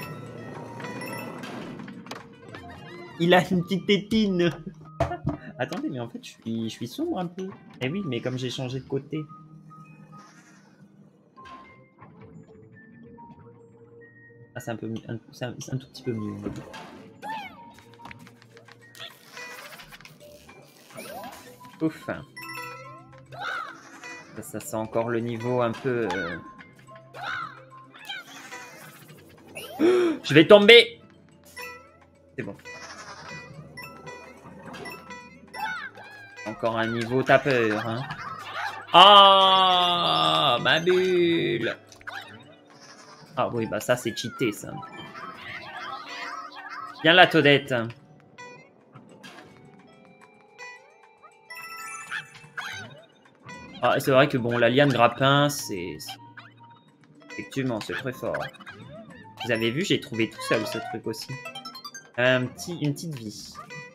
Il a une petite tétine. Attendez, mais en fait, je suis, je suis sombre un peu. Eh oui, mais comme j'ai changé de côté. Ah, c'est un peu mieux. C'est un, un tout petit peu mieux. Ouf. Ça, ça sent encore le niveau un peu... Euh... Je vais tomber. C'est bon. Encore un niveau tapeur. Hein. Ah, ma bulle. Ah oui, bah ça c'est cheaté ça. Viens là, Toadette. Ah, c'est vrai que bon, la liane grappin, c'est... Effectivement, c'est très fort. Vous avez vu, j'ai trouvé tout seul ce truc aussi. Un petit, une petite vie.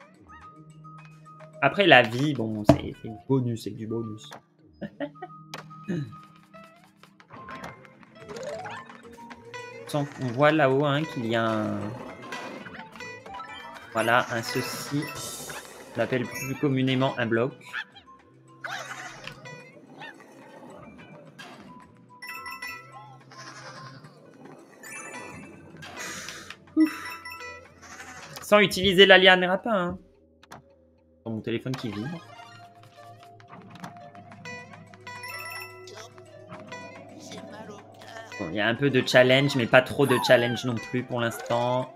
Après, la vie, bon, c'est du bonus, c'est du bonus. On voit là-haut hein, qu'il y a un... Voilà, un ceci. On l'appelle plus communément un bloc. Ouf. Sans utiliser la liane rapin. Hein. Dans mon téléphone qui vibre. Bon, il y a un peu de challenge, mais pas trop de challenge non plus pour l'instant.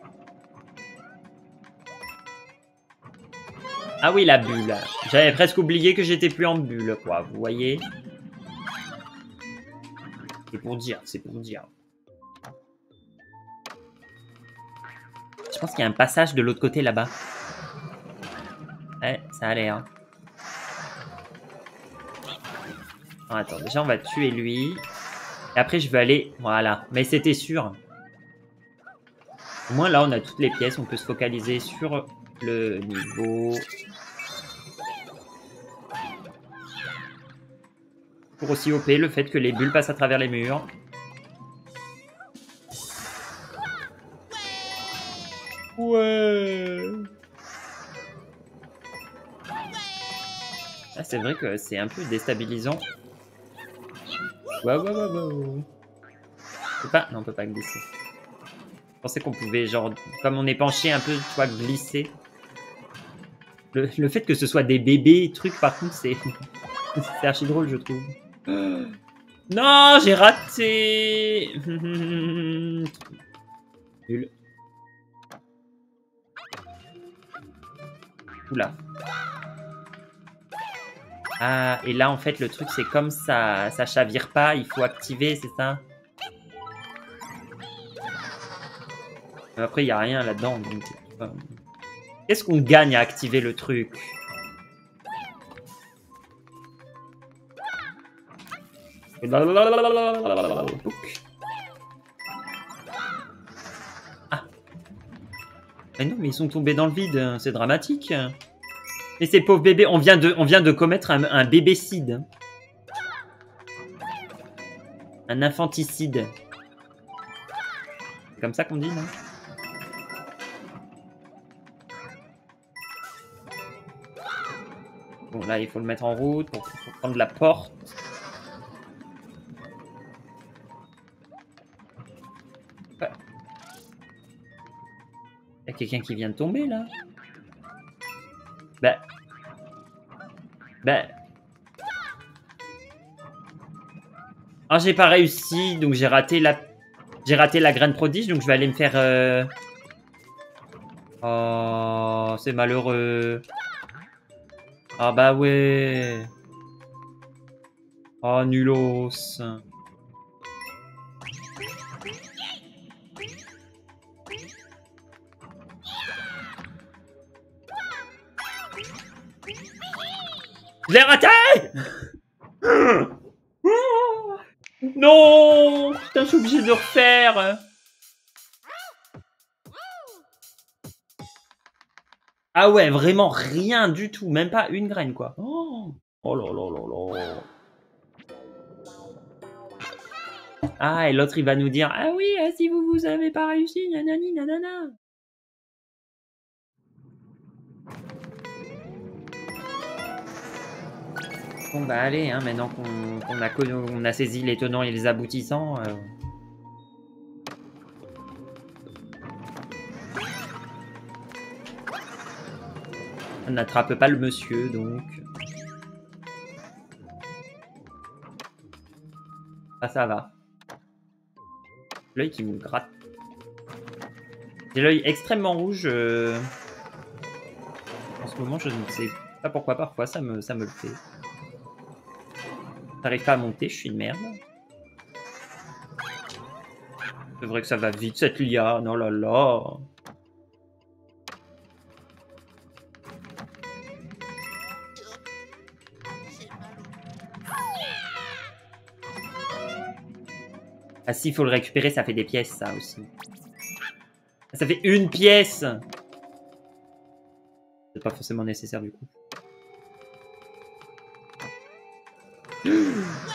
Ah oui, la bulle. J'avais presque oublié que j'étais plus en bulle, quoi. Vous voyez? C'est pour dire, c'est pour dire. Je pense qu'il y a un passage de l'autre côté là-bas. Ouais, ça a l'air. Oh, attends, déjà on va tuer lui. Et après je vais aller... Voilà, mais c'était sûr. Au moins là on a toutes les pièces, on peut se focaliser sur le niveau. Pour aussi O P le fait que les bulles passent à travers les murs. Ouais. Ah, c'est vrai que c'est un peu déstabilisant. Ouais, ouais, ouais, ouais. On peut pas... Non, on peut pas glisser. Je pensais qu'on pouvait, genre, comme on est penché un peu, tu vois, glisser. Le, le fait que ce soit des bébés, trucs, par contre, c'est... c'est archi drôle, je trouve. Non, j'ai raté. Nul. Oula. Ah, et là, en fait, le truc, c'est comme ça, ça chavire pas, il faut activer, c'est ça? Après, il n'y a rien là-dedans. donc, euh, Qu'est-ce qu'on gagne à activer le truc? Ah. Mais non, mais ils sont tombés dans le vide. C'est dramatique. Et ces pauvres bébés, on vient de, on vient de commettre un, un bébécide. Un infanticide. C'est comme ça qu'on dit, non? Bon, là, il faut le mettre en route pour, pour prendre la porte. Ouais. Il y a quelqu'un qui vient de tomber, là. Bah... Bah... Ah, j'ai pas réussi, donc j'ai raté la... J'ai raté la graine prodige, donc je vais aller me faire... Euh... Oh, c'est malheureux. Ah bah ouais. Oh, nulos. Je l'ai raté. Non. Putain, je suis obligé de refaire. Ah ouais, vraiment rien du tout. Même pas une graine, quoi. Oh, oh là là là là. Ah, et l'autre, il va nous dire, ah oui, si vous vous avez pas réussi, nanani, nanana. Bon, bah allez, hein, maintenant qu'on qu'on a, qu'on a saisi les tenants et les aboutissants... Euh... On n'attrape pas le monsieur, donc... Ah, ça va. L'œil qui me gratte. J'ai l'œil extrêmement rouge. Euh... En ce moment, je ne sais pas pourquoi, parfois, ça me, ça me le fait. J'arrive pas à monter, je suis une merde. C'est vrai que ça va vite, cette liane, oh là là. Ah si, il faut le récupérer, ça fait des pièces, ça aussi. Ça fait une pièce. C'est pas forcément nécessaire, du coup.